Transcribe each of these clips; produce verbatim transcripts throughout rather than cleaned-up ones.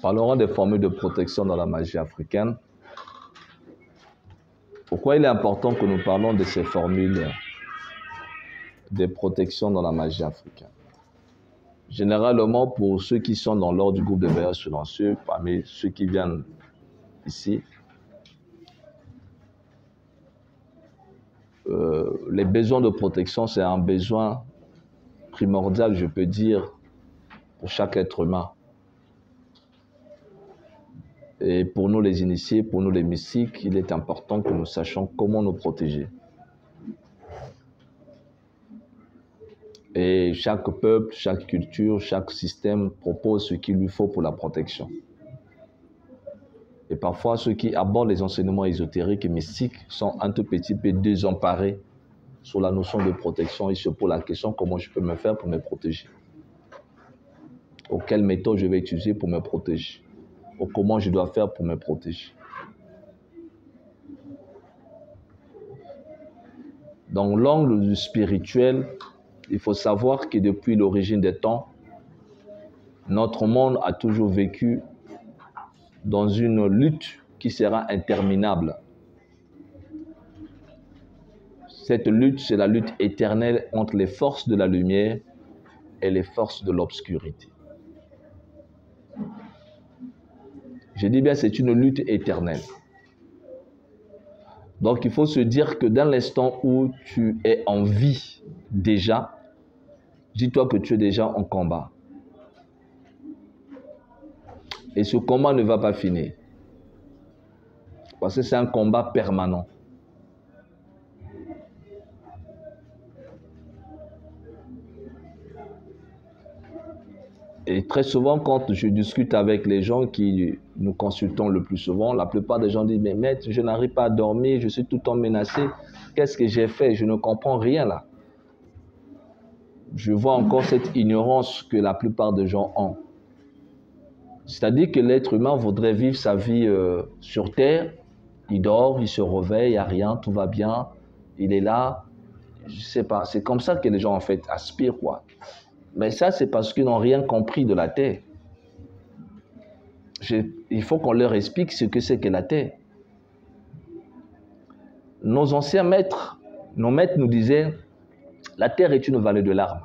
parlerons des formules de protection dans la magie africaine. Pourquoi il est important que nous parlons de ces formules de protection dans la magie africaine? Généralement, pour ceux qui sont dans l'ordre du groupe de veilleurs silencieux, parmi ceux qui viennent ici, euh, les besoins de protection, c'est un besoin primordial, je peux dire, pour chaque être humain. Et pour nous les initiés, pour nous les mystiques, il est important que nous sachions comment nous protéger. Et chaque peuple, chaque culture, chaque système propose ce qu'il lui faut pour la protection. Et parfois, ceux qui abordent les enseignements ésotériques et mystiques sont un tout petit peu désemparés sur la notion de protection et se posent la question comment je peux me faire pour me protéger. Ou quelle méthode je vais utiliser pour me protéger. Ou comment je dois faire pour me protéger. Dans l'angle du spirituel, il faut savoir que depuis l'origine des temps, notre monde a toujours vécu dans une lutte qui sera interminable. Cette lutte, c'est la lutte éternelle entre les forces de la lumière et les forces de l'obscurité. Je dis bien, c'est une lutte éternelle. Donc, il faut se dire que dans l'instant où tu es en vie déjà, dis-toi que tu es déjà en combat. Et ce combat ne va pas finir. Parce que c'est un combat permanent. Et très souvent, quand je discute avec les gens qui nous consultons le plus souvent, la plupart des gens disent « Mais maître, je n'arrive pas à dormir, je suis tout le temps menacé. Qu'est-ce que j'ai fait? Je ne comprends rien là. » Je vois encore cette ignorance que la plupart des gens ont. C'est-à-dire que l'être humain voudrait vivre sa vie euh, sur Terre. Il dort, il se réveille, il n'y a rien, tout va bien. Il est là. Je ne sais pas. C'est comme ça que les gens en fait aspirent, quoi. Mais ça, c'est parce qu'ils n'ont rien compris de la Terre. Je, il faut qu'on leur explique ce que c'est que la Terre. Nos anciens maîtres, nos maîtres nous disaient, la Terre est une vallée de larmes.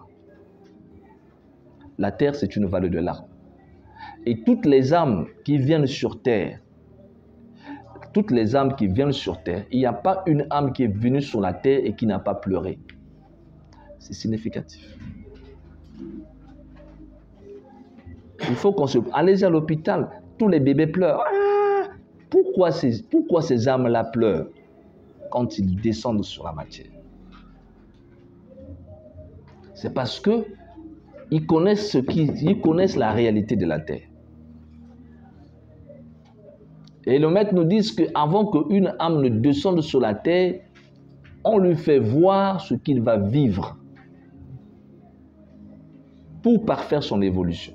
La Terre, c'est une vallée de larmes. Et toutes les âmes qui viennent sur Terre, toutes les âmes qui viennent sur Terre, il n'y a pas une âme qui est venue sur la Terre et qui n'a pas pleuré. C'est significatif. Il faut qu'on se... Allez à l'hôpital, tous les bébés pleurent. Ah, pourquoi ces, pourquoi ces âmes-là pleurent quand ils descendent sur la matière? C'est parce que ils connaissent, ce qui, ils connaissent la réalité de la Terre. Et le maître nous dit qu'avant qu'une âme ne descende sur la Terre, on lui fait voir ce qu'il va vivre pour parfaire son évolution.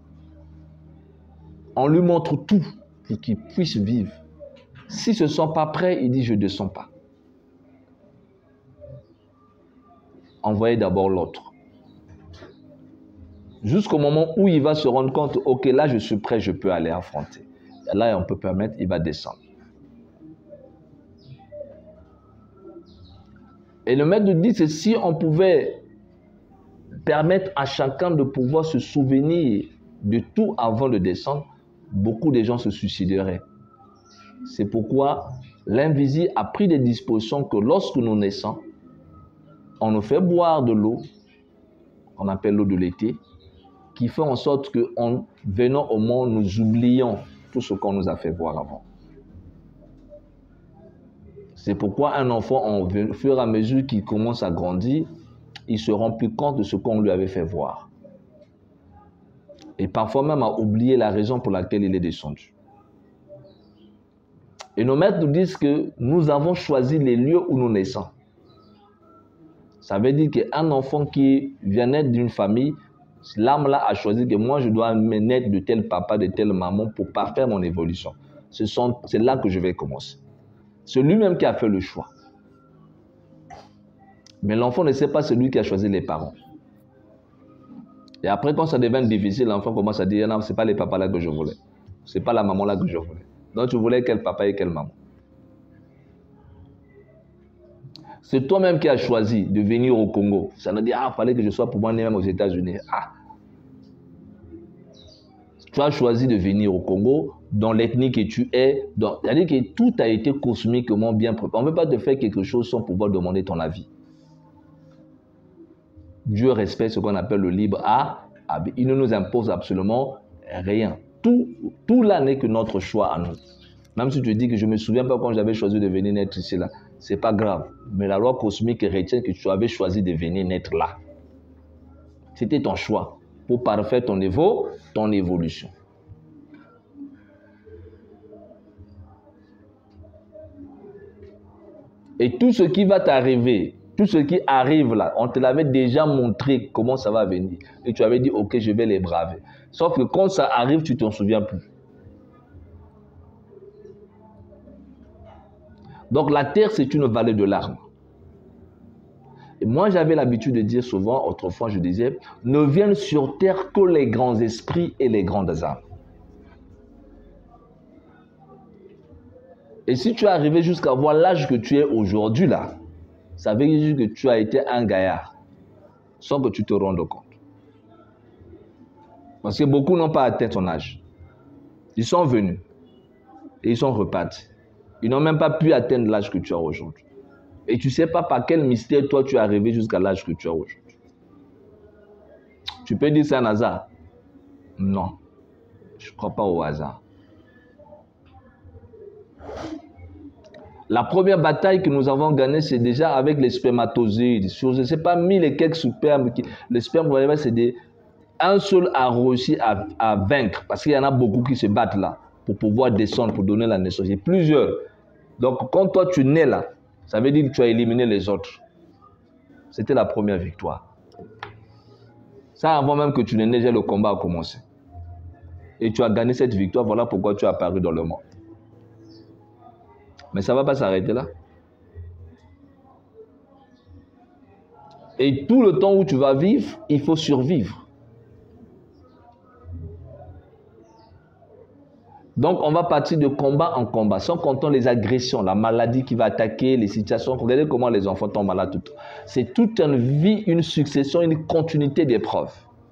On lui montre tout pour qu'il puisse vivre. S'ils ne se sont pas prêts, il dit « je ne descends pas ». Envoyez d'abord l'autre. Jusqu'au moment où il va se rendre compte « ok, là je suis prêt, je peux aller affronter ». Là, on peut permettre, il va descendre. Et le maître dit que si on pouvait permettre à chacun de pouvoir se souvenir de tout avant de descendre, beaucoup de gens se suicideraient. C'est pourquoi l'invisible a pris des dispositions que lorsque nous naissons, on nous fait boire de l'eau, qu'on appelle l'eau de l'été, qui fait en sorte qu'en venant au monde, nous oublions tout ce qu'on nous a fait voir avant. C'est pourquoi un enfant, au fur et à mesure qu'il commence à grandir, il se rend plus compte de ce qu'on lui avait fait voir. Et parfois même à oublier la raison pour laquelle il est descendu. Et nos maîtres nous disent que nous avons choisi les lieux où nous naissons. Ça veut dire qu'un enfant qui vient naître d'une famille, l'âme-là a choisi que moi, je dois me naître de tel papa, de telle maman pour parfaire mon évolution. C'est là que je vais commencer. C'est lui-même qui a fait le choix. Mais l'enfant ne sait pas celui qui a choisi les parents. Et après, quand ça devient difficile, l'enfant commence à dire « non, ce n'est pas les papas là que je voulais. Ce n'est pas la maman là que je voulais. Donc tu voulais quel papa et quelle maman? C'est toi-même qui as choisi de venir au Congo. Ça nous dit, ah, il fallait que je sois pour moi né même aux États-Unis. Ah. Tu as choisi de venir au Congo, dans l'ethnie que tu es. C'est-à-dire que tout a été cosmiquement bien préparé. On ne peut pas te faire quelque chose sans pouvoir demander ton avis. Dieu respecte ce qu'on appelle le libre art. Il ne nous impose absolument rien. Tout, tout là n'est que notre choix à nous. Même si tu dis que je ne me souviens pas quand j'avais choisi de venir naître ici, là, ce n'est pas grave. Mais la loi cosmique retient que tu avais choisi de venir naître là. C'était ton choix pour parfaire ton niveau, ton évolution. Et tout ce qui va t'arriver, tout ce qui arrive là, on te l'avait déjà montré comment ça va venir. Et tu avais dit, ok, je vais les braver. Sauf que quand ça arrive, tu ne t'en souviens plus. Donc la terre, c'est une vallée de larmes. Et moi, j'avais l'habitude de dire souvent, autrefois je disais, ne viennent sur terre que les grands esprits et les grandes âmes. Et si tu es arrivé jusqu'à voir l'âge que tu es aujourd'hui là, ça veut dire que tu as été un gaillard, sans que tu te rendes compte. Parce que beaucoup n'ont pas atteint ton âge. Ils sont venus et ils sont repartis. Ils n'ont même pas pu atteindre l'âge que tu as aujourd'hui. Et tu ne sais pas par quel mystère toi tu es arrivé jusqu'à l'âge que tu as aujourd'hui. Tu peux dire c'est un hasard? Non, je ne crois pas au hasard. La première bataille que nous avons gagnée, c'est déjà avec les spermatozoïdes. Sur, je ne sais pas, mille et quelques spermes. Qui, les spermes, c'est des... Un seul a réussi à, à vaincre. Parce qu'il y en a beaucoup qui se battent là pour pouvoir descendre, pour donner la naissance. Il y a plusieurs. Donc, quand toi, tu nais là, ça veut dire que tu as éliminé les autres. C'était la première victoire. Ça, avant même que tu ne nais, le combat a commencé. Et tu as gagné cette victoire. Voilà pourquoi tu es apparu dans le monde. Mais ça ne va pas s'arrêter là. Et tout le temps où tu vas vivre, il faut survivre. Donc, on va partir de combat en combat, sans compter les agressions, la maladie qui va attaquer, les situations. Regardez comment les enfants tombent malades. Tout. C'est toute une vie, une succession, une continuité d'épreuves.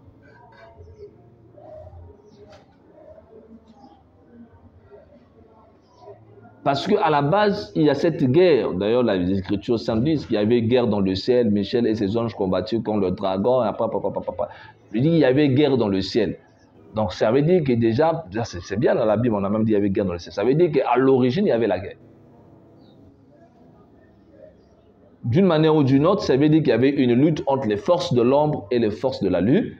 Parce qu'à la base, il y a cette guerre. D'ailleurs, les Écritures saintes disent qu'il y avait guerre dans le ciel. Michel et ses anges combattus contre le dragon. Après, papa, papa, papa. Je dis qu'il y avait guerre dans le ciel. Donc, ça veut dire que déjà, c'est bien dans la Bible, on a même dit qu'il y avait guerre dans le ciel. Ça veut dire qu'à l'origine, il y avait la guerre. D'une manière ou d'une autre, ça veut dire qu'il y avait une lutte entre les forces de l'ombre et les forces de la lumière.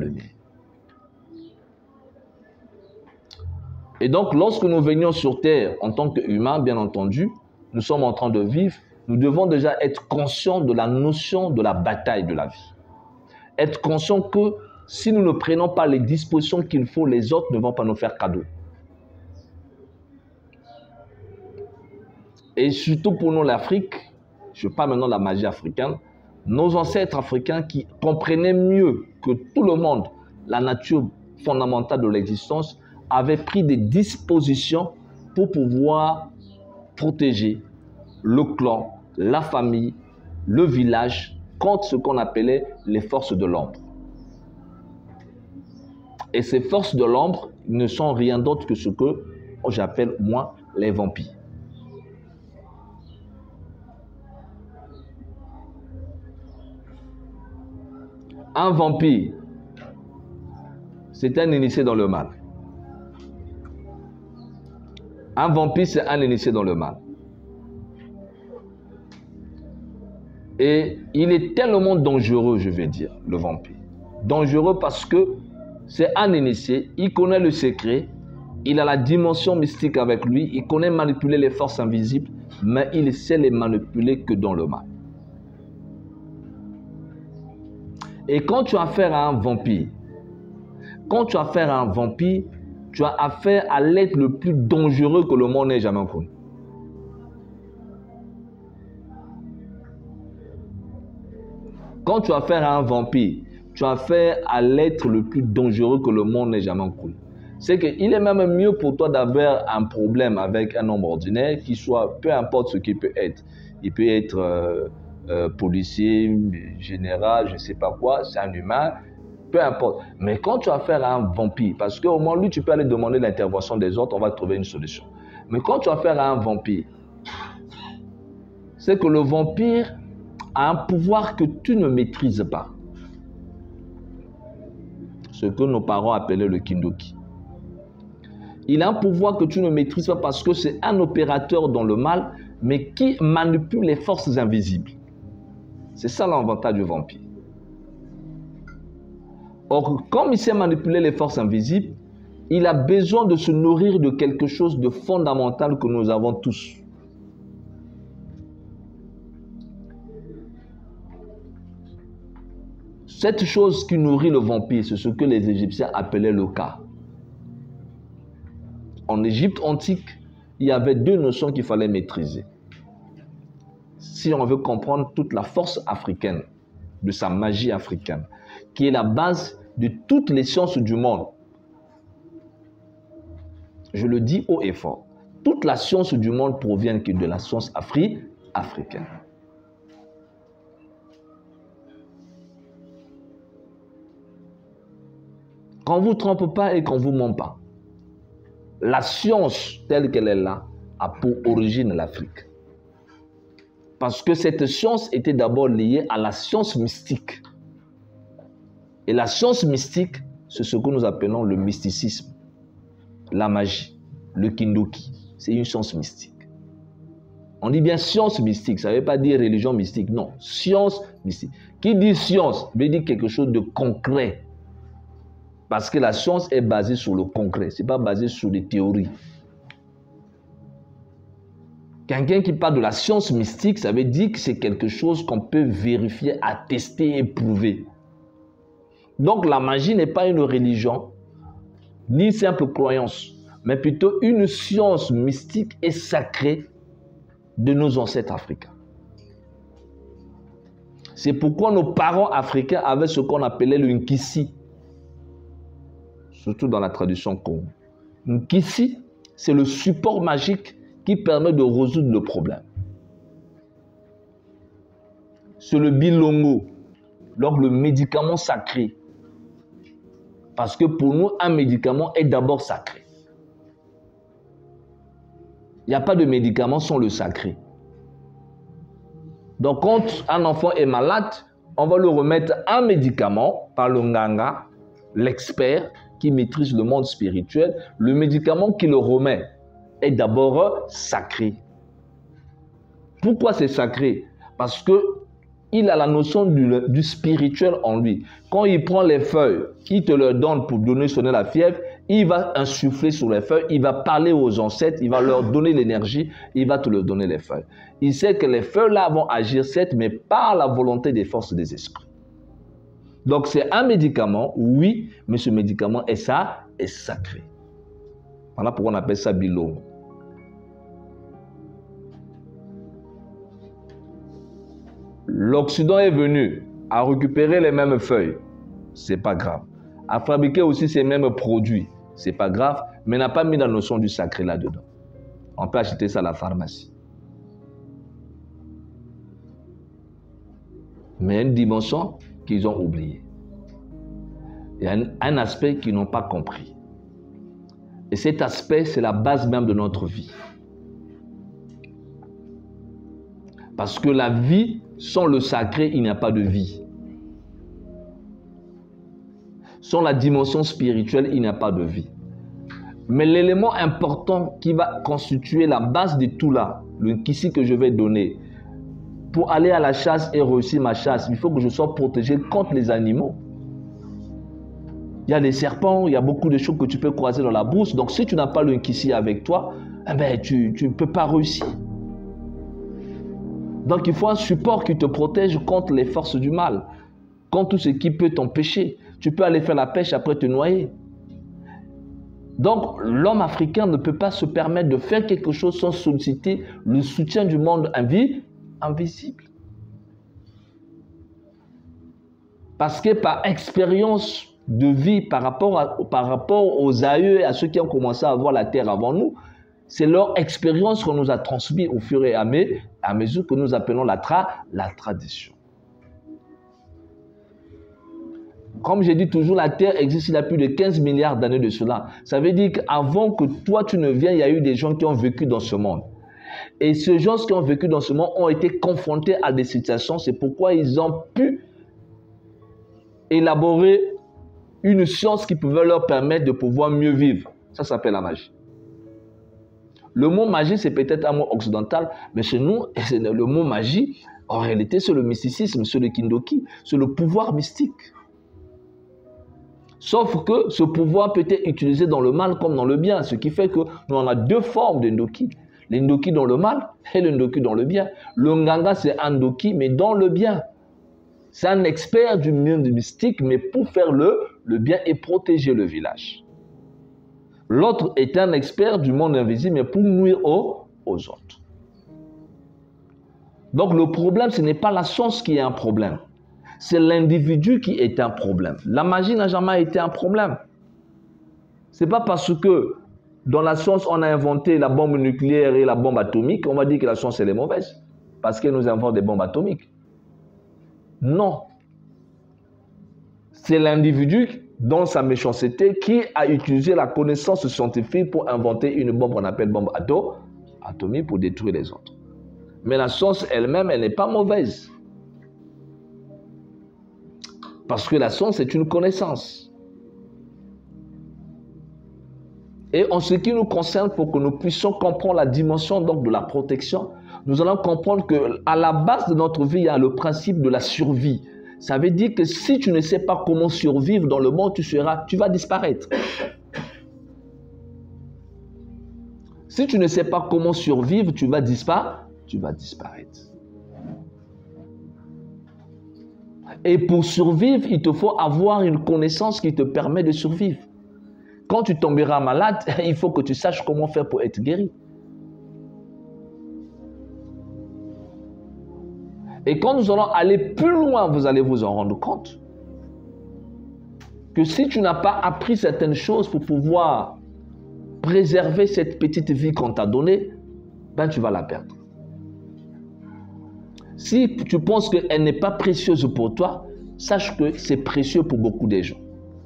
Et donc, lorsque nous venions sur Terre en tant qu'humains, bien entendu, nous sommes en train de vivre, nous devons déjà être conscients de la notion de la bataille de la vie. Être conscients que si nous ne prenons pas les dispositions qu'il faut, les autres ne vont pas nous faire cadeau. Et surtout pour nous, l'Afrique, je parle maintenant de la magie africaine, nos ancêtres africains qui comprenaient mieux que tout le monde la nature fondamentale de l'existence, avaient pris des dispositions pour pouvoir protéger le clan, la famille, le village contre ce qu'on appelait les forces de l'ombre. Et ces forces de l'ombre ne sont rien d'autre que ce que j'appelle, moi, les vampires. Un vampire, c'est un initié dans le mal. Un vampire, c'est un initié dans le mal. Et il est tellement dangereux, je vais dire, le vampire. Dangereux parce que c'est un initié, il connaît le secret, il a la dimension mystique avec lui, il connaît manipuler les forces invisibles, mais il sait les manipuler que dans le mal. Et quand tu as affaire à un vampire, quand tu as affaire à un vampire, tu as affaire à l'être le plus dangereux que le monde n'ait jamais connu. Quand tu as affaire à un vampire, tu as affaire à l'être le plus dangereux que le monde n'ait jamais connu. c'est qu'il est même mieux pour toi d'avoir un problème avec un homme ordinaire qui soit, peu importe ce qu'il peut être. Il peut être euh, euh, policier, général, je ne sais pas quoi, c'est un humain, peu importe. Mais quand tu as affaire à un vampire, parce qu'au moins lui, tu peux aller demander l'intervention des autres, on va trouver une solution. Mais quand tu as affaire à un vampire, c'est que le vampire a un pouvoir que tu ne maîtrises pas. Ce que nos parents appelaient le kindoki. Il a un pouvoir que tu ne maîtrises pas parce que c'est un opérateur dans le mal, mais qui manipule les forces invisibles. C'est ça l'avantage du vampire. Or, comme il sait manipuler les forces invisibles, il a besoin de se nourrir de quelque chose de fondamental que nous avons tous. Cette chose qui nourrit le vampire, c'est ce que les Égyptiens appelaient le ka. En Égypte antique, il y avait deux notions qu'il fallait maîtriser. Si on veut comprendre toute la force africaine, de sa magie africaine, qui est la base de toutes les sciences du monde. Je le dis haut et fort. Toute la science du monde provient que de la science afri africaine. Qu'on ne vous trompe pas et qu'on ne vous ment pas. La science telle qu'elle est là a pour origine l'Afrique. Parce que cette science était d'abord liée à la science mystique. Et la science mystique, c'est ce que nous appelons le mysticisme, la magie, le kindoki. C'est une science mystique. On dit bien science mystique, ça ne veut pas dire religion mystique, non. Science mystique. Qui dit science veut dire quelque chose de concret. Parce que la science est basée sur le concret, ce n'est pas basé sur des théories. Quelqu'un qui parle de la science mystique, ça veut dire que c'est quelque chose qu'on peut vérifier, attester et prouver. Donc la magie n'est pas une religion, ni une simple croyance, mais plutôt une science mystique et sacrée de nos ancêtres africains. C'est pourquoi nos parents africains avaient ce qu'on appelait le nkisi, surtout dans la tradition Congo. Nkisi, c'est le support magique qui permet de résoudre le problème. C'est le bilongo, donc le médicament sacré. Parce que pour nous, un médicament est d'abord sacré. Il n'y a pas de médicament sans le sacré. Donc quand un enfant est malade, on va lui remettre un médicament par le nganga, l'expert qui maîtrise le monde spirituel. Le médicament qui le remet est d'abord sacré. Pourquoi c'est sacré? Parce que il a la notion du, du spirituel en lui. Quand il prend les feuilles, il te les donne pour donner sonner la fièvre, il va insuffler sur les feuilles, il va parler aux ancêtres, il va leur donner l'énergie, il va te leur donner les feuilles. Il sait que les feuilles-là vont agir certes, mais par la volonté des forces des esprits. Donc c'est un médicament, oui, mais ce médicament est ça, est sacré. Voilà pourquoi on appelle ça bilongo. L'Occident est venu à récupérer les mêmes feuilles, c'est pas grave. À fabriquer aussi ces mêmes produits, c'est pas grave, mais n'a pas mis la notion du sacré là-dedans. On peut acheter ça à la pharmacie. Mais il y a une dimension qu'ils ont oubliée. Il y a un, un aspect qu'ils n'ont pas compris. Et cet aspect, c'est la base même de notre vie. Parce que la vie, sans le sacré, il n'y a pas de vie. Sans la dimension spirituelle, il n'y a pas de vie. Mais l'élément important qui va constituer la base de tout là, le kissi que je vais donner, pour aller à la chasse et réussir ma chasse, il faut que je sois protégé contre les animaux. Il y a des serpents, il y a beaucoup de choses que tu peux croiser dans la brousse. Donc si tu n'as pas le kissi avec toi, eh ben, tu ne peux pas réussir. Donc il faut un support qui te protège contre les forces du mal, contre tout ce qui peut t'empêcher. Tu peux aller faire la pêche après te noyer. Donc l'homme africain ne peut pas se permettre de faire quelque chose sans solliciter le soutien du monde invi- invisible. Parce que par expérience de vie par rapport, à, par rapport aux aïeux et à ceux qui ont commencé à avoir la terre avant nous. C'est leur expérience qu'on nous a transmise au fur et à, mes, à mesure que nous appelons la, tra, la tradition. Comme j'ai dit toujours, la terre existe il y a plus de quinze milliards d'années de cela. Ça veut dire qu'avant que toi tu ne viennes, il y a eu des gens qui ont vécu dans ce monde. Et ces gens qui ont vécu dans ce monde ont été confrontés à des situations. C'est pourquoi ils ont pu élaborer une science qui pouvait leur permettre de pouvoir mieux vivre. Ça s'appelle la magie. Le mot magie, c'est peut-être un mot occidental, mais chez nous, le mot magie, en réalité, c'est le mysticisme, c'est le kindoki, c'est le pouvoir mystique. Sauf que ce pouvoir peut être utilisé dans le mal comme dans le bien, ce qui fait que nous en avons deux formes de ndoki. L'endoki dans le mal et l'endoki dans le bien. Le nganga, c'est un ndoki, mais dans le bien. C'est un expert du monde mystique, mais pour faire le, le bien et protéger le village. L'autre est un expert du monde invisible, mais pour nuire aux, aux autres. Donc le problème, ce n'est pas la science qui est un problème. C'est l'individu qui est un problème. La magie n'a jamais été un problème. Ce n'est pas parce que dans la science, on a inventé la bombe nucléaire et la bombe atomique, on va dire que la science elle est mauvaise. Parce qu'elle nous invente des bombes atomiques. Non. C'est l'individu, dans sa méchanceté, qui a utilisé la connaissance scientifique pour inventer une bombe qu'on appelle bombe ato, atomique pour détruire les autres. Mais la science elle-même, elle n'est pas mauvaise. Parce que la science est une connaissance. Et en ce qui nous concerne, pour que nous puissions comprendre la dimension donc, de la protection, nous allons comprendre qu'à la base de notre vie, il y a le principe de la survie. Ça veut dire que si tu ne sais pas comment survivre dans le monde, tu, seras, tu vas disparaître. Si tu ne sais pas comment survivre, tu vas disparaître. Tu vas disparaître. Et pour survivre, il te faut avoir une connaissance qui te permet de survivre. Quand tu tomberas malade, il faut que tu saches comment faire pour être guéri. Et quand nous allons aller plus loin, vous allez vous en rendre compte que si tu n'as pas appris certaines choses pour pouvoir préserver cette petite vie qu'on t'a donnée, ben tu vas la perdre. Si tu penses qu'elle n'est pas précieuse pour toi, sache que c'est précieux pour beaucoup de gens.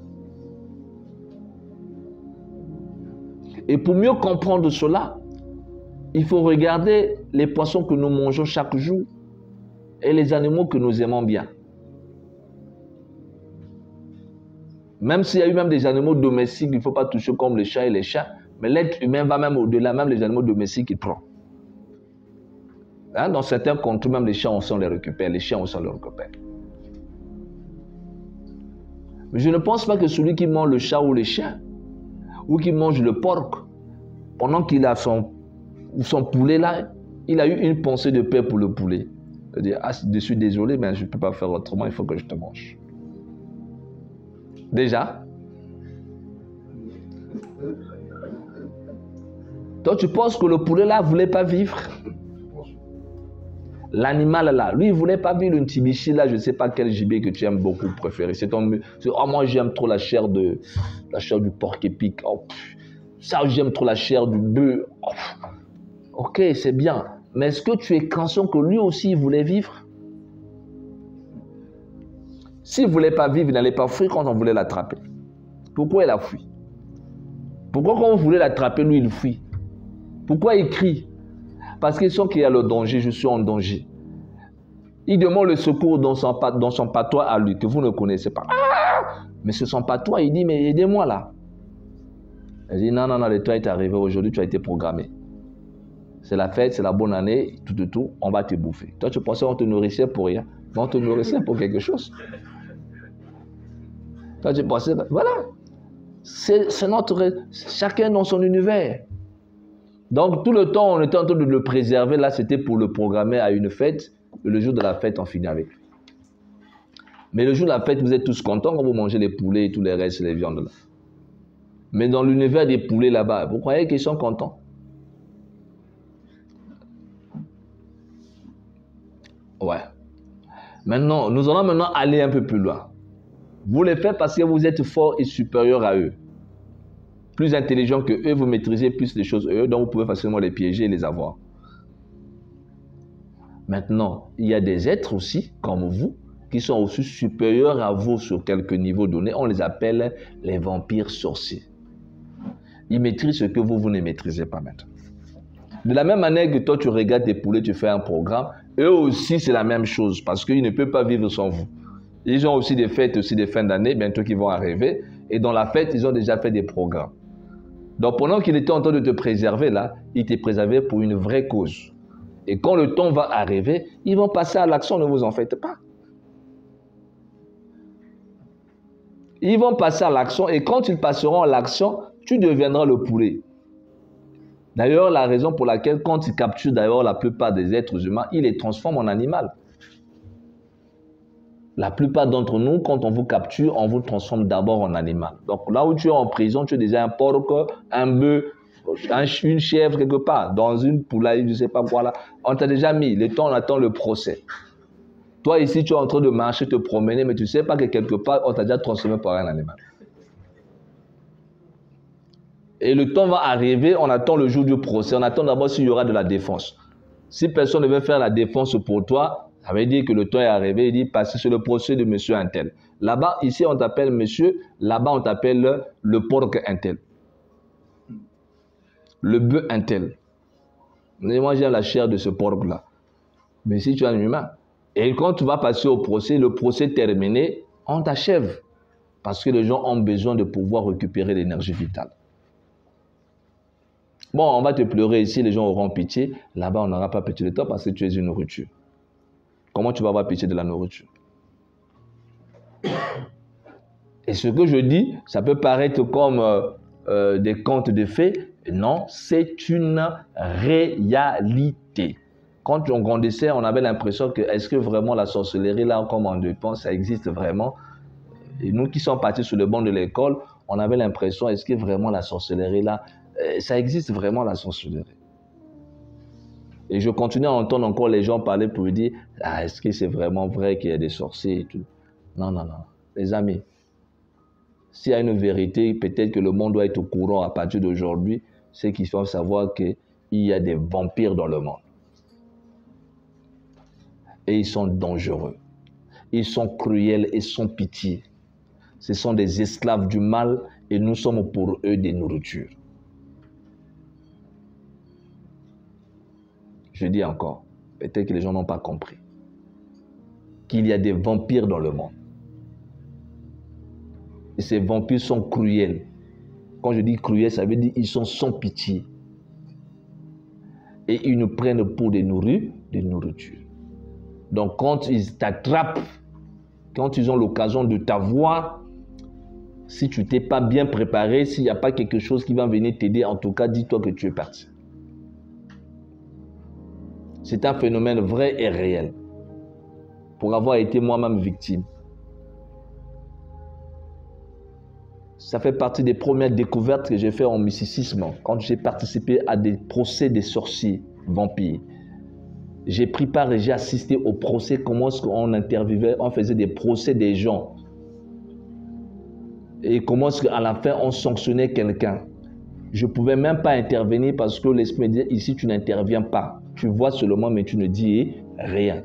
Et pour mieux comprendre cela, il faut regarder les poissons que nous mangeons chaque jour et les animaux que nous aimons bien. Même s'il y a eu même des animaux domestiques, il ne faut pas toucher comme les chats et les chats, mais l'être humain va même au-delà, même les animaux domestiques, il prend. Hein, dans certains contrées, même les chiens, on s'en les récupère, les chiens, on s'en les récupère. Mais je ne pense pas que celui qui mange le chat ou les chiens, ou qui mange le porc, pendant qu'il a son, son poulet là, il a eu une pensée de paix pour le poulet. C'est-à-dire, ah, je suis désolé, mais je ne peux pas faire autrement, il faut que je te mange. Déjà. Toi, tu penses que le poulet là ne voulait pas vivre? L'animal là, lui, il ne voulait pas vivre. Le tibichi là, je ne sais pas quel gibier que tu aimes beaucoup préférer. C'est ton... Oh, moi, j'aime trop la chair, de... la chair du porc épic. Oh, ça, j'aime trop la chair du bœuf. Oh. Ok, c'est bien. Mais est-ce que tu es conscient que lui aussi, il voulait vivre? S'il ne voulait pas vivre, il n'allait pas fuir quand on voulait l'attraper. Pourquoi il a fui? Pourquoi quand on voulait l'attraper, lui, il fuit? Pourquoi il crie? Parce qu'il sent qu'il y a le danger, je suis en danger. Il demande le secours dans son, dans son patois à lui, que vous ne connaissez pas. Ah! Mais c'est son patois, il dit, mais aidez-moi là. Il dit, non, non, non, le temps est arrivé, aujourd'hui tu as été programmé. C'est la fête, c'est la bonne année, tout, tout, tout, on va te bouffer. Toi, tu pensais qu'on te nourrissait pour rien, mais on te nourrissait pour quelque chose. Toi, tu pensais, voilà. C'est notre, chacun dans son univers. Donc, tout le temps, on était en train de le préserver. Là, c'était pour le programmer à une fête. Et le jour de la fête, on finit avec lui. Mais le jour de la fête, vous êtes tous contents quand vous mangez les poulets et tous les restes, les viandes là. Mais dans l'univers des poulets là-bas, vous croyez qu'ils sont contents? Ouais. Maintenant, nous allons maintenant aller un peu plus loin. Vous les faites parce que vous êtes fort et supérieur à eux. Plus intelligent que eux, vous maîtrisez plus les choses eux, donc vous pouvez facilement les piéger et les avoir. Maintenant, il y a des êtres aussi, comme vous, qui sont aussi supérieurs à vous sur quelques niveaux donnés. On les appelle les vampires sorciers. Ils maîtrisent ce que vous, vous ne maîtrisez pas maintenant. De la même manière que toi, tu regardes tes poulets, tu fais un programme, eux aussi, c'est la même chose, parce qu'ils ne peuvent pas vivre sans vous. Ils ont aussi des fêtes, aussi des fins d'année, bientôt qui vont arriver, et dans la fête, ils ont déjà fait des programmes. Donc, pendant qu'il était en train de te préserver, là, ils te préservaient pour une vraie cause. Et quand le temps va arriver, ils vont passer à l'action, ne vous en faites pas. Ils vont passer à l'action, et quand ils passeront à l'action, tu deviendras le poulet. D'ailleurs, la raison pour laquelle, quand ils capturent d'ailleurs la plupart des êtres humains, ils les transforment en animal. La plupart d'entre nous, quand on vous capture, on vous transforme d'abord en animal. Donc là où tu es en prison, tu es déjà un porc, un bœuf, un, une chèvre quelque part, dans une poulaille, je ne sais pas quoi là. On t'a déjà mis, le temps on attend le procès. Toi ici, tu es en train de marcher, te promener, mais tu ne sais pas que quelque part, on t'a déjà transformé par un animal. Et le temps va arriver, on attend le jour du procès, on attend d'abord s'il y aura de la défense. Si personne ne veut faire la défense pour toi, ça veut dire que le temps est arrivé, il dit passez sur le procès de monsieur Intel. Là-bas, ici on t'appelle monsieur, là-bas on t'appelle le, le porc Intel. Le bœuf Intel. Mais moi j'aime la chair de ce porc-là. Mais si tu es un humain, et quand tu vas passer au procès, le procès terminé, on t'achève. Parce que les gens ont besoin de pouvoir récupérer l'énergie vitale. Bon, on va te pleurer ici, les gens auront pitié. Là-bas, on n'aura pas pitié de toi parce que tu es une nourriture. Comment tu vas avoir pitié de la nourriture? Et ce que je dis, ça peut paraître comme euh, euh, des contes de fées. Non, c'est une réalité. Quand on grandissait, on avait l'impression que est-ce que vraiment la sorcellerie, là, comme on le pense, ça existe vraiment? Et nous qui sommes partis sur le banc de l'école, on avait l'impression, est-ce que vraiment la sorcellerie, là, ça existe vraiment la sorcellerie? Et je continue à entendre encore les gens parler pour dire, ah, est-ce que c'est vraiment vrai qu'il y a des sorciers et tout? Non, non, non. Les amis, s'il y a une vérité, peut-être que le monde doit être au courant à partir d'aujourd'hui, c'est qu'il faut savoir qu'il y a des vampires dans le monde. Et ils sont dangereux. Ils sont cruels et sans pitié. Ce sont des esclaves du mal et nous sommes pour eux des nourritures. Je dis encore, peut-être que les gens n'ont pas compris, qu'il y a des vampires dans le monde. Et ces vampires sont cruels. Quand je dis cruels, ça veut dire qu'ils sont sans pitié. Et ils nous prennent pour des nourritures, des nourritures. Donc quand ils t'attrapent, quand ils ont l'occasion de t'avoir, si tu t'es pas bien préparé, s'il n'y a pas quelque chose qui va venir t'aider, en tout cas, dis-toi que tu es parti. C'est un phénomène vrai et réel. Pour avoir été moi-même victime. Ça fait partie des premières découvertes que j'ai fait en mysticisme. Quand j'ai participé à des procès des sorciers vampires. J'ai pris part et j'ai assisté au procès, comment est-ce qu'on interviewait, on faisait des procès des gens. Et comment est-ce qu'à la fin, on sanctionnait quelqu'un. Je ne pouvais même pas intervenir parce que l'esprit me disait, ici, tu n'interviens pas. Tu vois seulement, mais tu ne dis rien.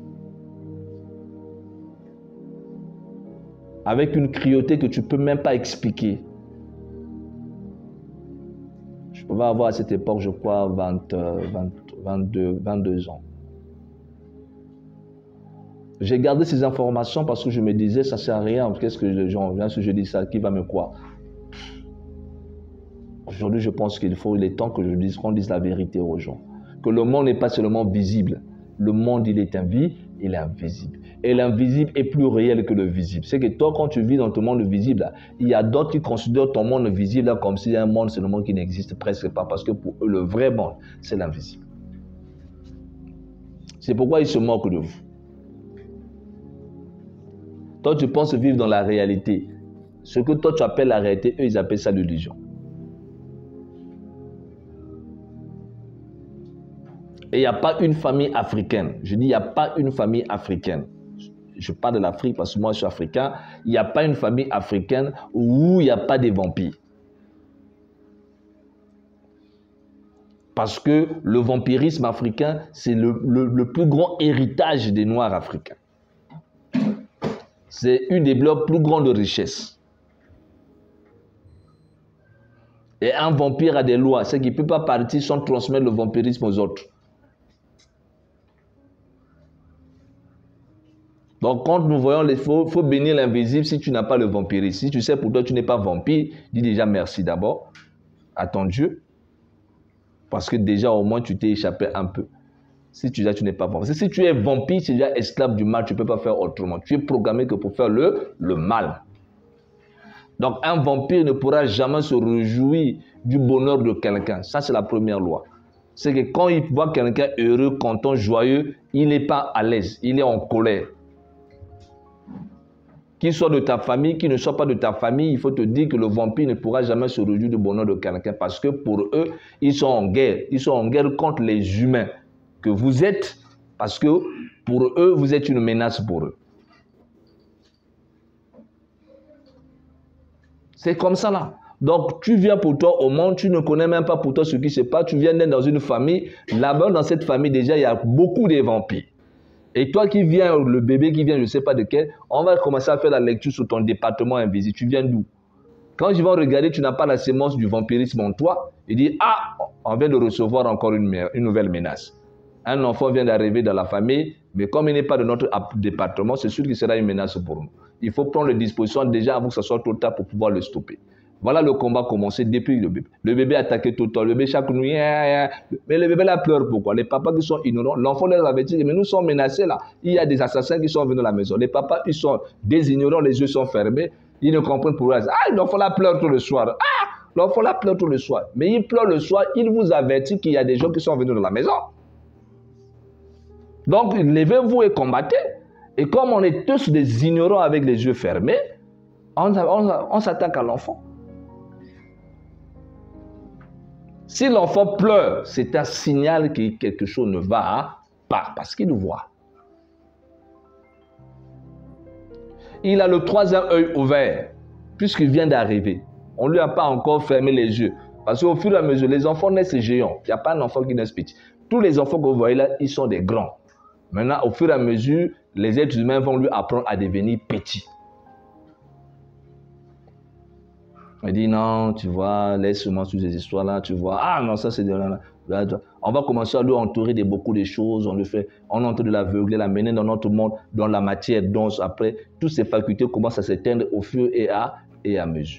Avec une cruauté que tu ne peux même pas expliquer. Je pouvais avoir à cette époque, je crois, vingt, vingt, vingt-deux, vingt-deux ans. J'ai gardé ces informations parce que je me disais, ça ne sert à rien. Qu'est-ce que les gens, bien sûr, je dis ça, qui va me croire? Aujourd'hui, je pense qu'il faut, il est temps que je dise, qu'on dise la vérité aux gens. Que le monde n'est pas seulement visible. Le monde, il est invisible, il est invisible. Et l'invisible est plus réel que le visible. C'est que toi, quand tu vis dans ton monde visible, là, il y a d'autres qui considèrent ton monde visible là, comme si un monde, c'est le monde qui n'existe presque pas. Parce que pour eux, le vrai monde, c'est l'invisible. C'est pourquoi ils se moquent de vous. Toi, tu penses vivre dans la réalité. Ce que toi, tu appelles la réalité, eux, ils appellent ça l'illusion. Et il n'y a pas une famille africaine. Je dis, il n'y a pas une famille africaine. je parle de l'Afrique parce que moi je suis africain, il n'y a pas une famille africaine où il n'y a pas des vampires. Parce que le vampirisme africain, c'est le, le, le plus grand héritage des Noirs africains. C'est une des blocs plus grandes de richesse. Et un vampire a des lois, c'est qu'il ne peut pas partir sans transmettre le vampirisme aux autres. Donc, quand nous voyons les faux, il faut bénir l'invisible si tu n'as pas le vampirisme. Si tu sais pour toi tu n'es pas vampire, dis déjà merci d'abord à ton Dieu. Parce que déjà au moins tu t'es échappé un peu. Si tu, tu n'es pas vampire. Si tu es vampire, tu es déjà esclave du mal, tu ne peux pas faire autrement. Tu es programmé que pour faire le, le mal. Donc, un vampire ne pourra jamais se réjouir du bonheur de quelqu'un. Ça, c'est la première loi. C'est que quand il voit quelqu'un heureux, content, joyeux, il n'est pas à l'aise, il est en colère. Qu'il soit de ta famille, qu'il ne soit pas de ta famille, il faut te dire que le vampire ne pourra jamais se réjouir du bonheur de quelqu'un parce que pour eux, ils sont en guerre. Ils sont en guerre contre les humains que vous êtes parce que pour eux, vous êtes une menace pour eux. C'est comme ça là. Donc, tu viens pour toi au monde, tu ne connais même pas pour toi ce qui se passe. Tu viens d'être dans une famille. Là-bas, dans cette famille, déjà, il y a beaucoup de vampires. Et toi qui viens, le bébé qui vient, je ne sais pas de quel, on va commencer à faire la lecture sur ton département invisible. Tu viens d'où? Quand ils vont regarder, tu n'as pas la sémence du vampirisme en toi. Ils disent, ah, on vient de recevoir encore une, une nouvelle menace. Un enfant vient d'arriver dans la famille, mais comme il n'est pas de notre département, c'est sûr qu'il sera une menace pour nous. Il faut prendre les dispositions déjà avant que ce soit trop tard pour pouvoir le stopper. Voilà le combat commencé depuis le bébé. Le bébé attaqué tout le temps. Le bébé chaque nuit. Mais le bébé là pleure pourquoi? Les papas qui sont ignorants. L'enfant leur avait dit, mais nous sommes menacés là. Il y a des assassins qui sont venus à la maison. Les papas, ils sont des ignorants, les yeux sont fermés. Ils ne comprennent pourquoi. Ah, l'enfant là pleure tout le soir. Ah, l'enfant là pleure tout le soir. Mais il pleure le soir, il vous avertit qu'il y a des gens qui sont venus dans la maison. Donc, levez-vous et combattez. Et comme on est tous des ignorants avec les yeux fermés, on, on, on s'attaque à l'enfant. Si l'enfant pleure, c'est un signal que quelque chose ne va pas, parce qu'il nous voit. Il a le troisième œil ouvert, puisqu'il vient d'arriver. On ne lui a pas encore fermé les yeux. Parce qu'au fur et à mesure, les enfants naissent géants. Il n'y a pas d'enfant qui naissent petit. Tous les enfants que vous voyez là, ils sont des grands. Maintenant, au fur et à mesure, les êtres humains vont lui apprendre à devenir petits. Il dit non, tu vois, laisse-moi sur ces histoires-là, tu vois. Ah non, ça c'est de là, là, là. On va commencer à lui entourer de beaucoup de choses. On le fait, on entre de l'aveugler, l'amener dans notre monde, dans la matière dense. Après, toutes ces facultés commencent à s'éteindre au fur et à, et à mesure.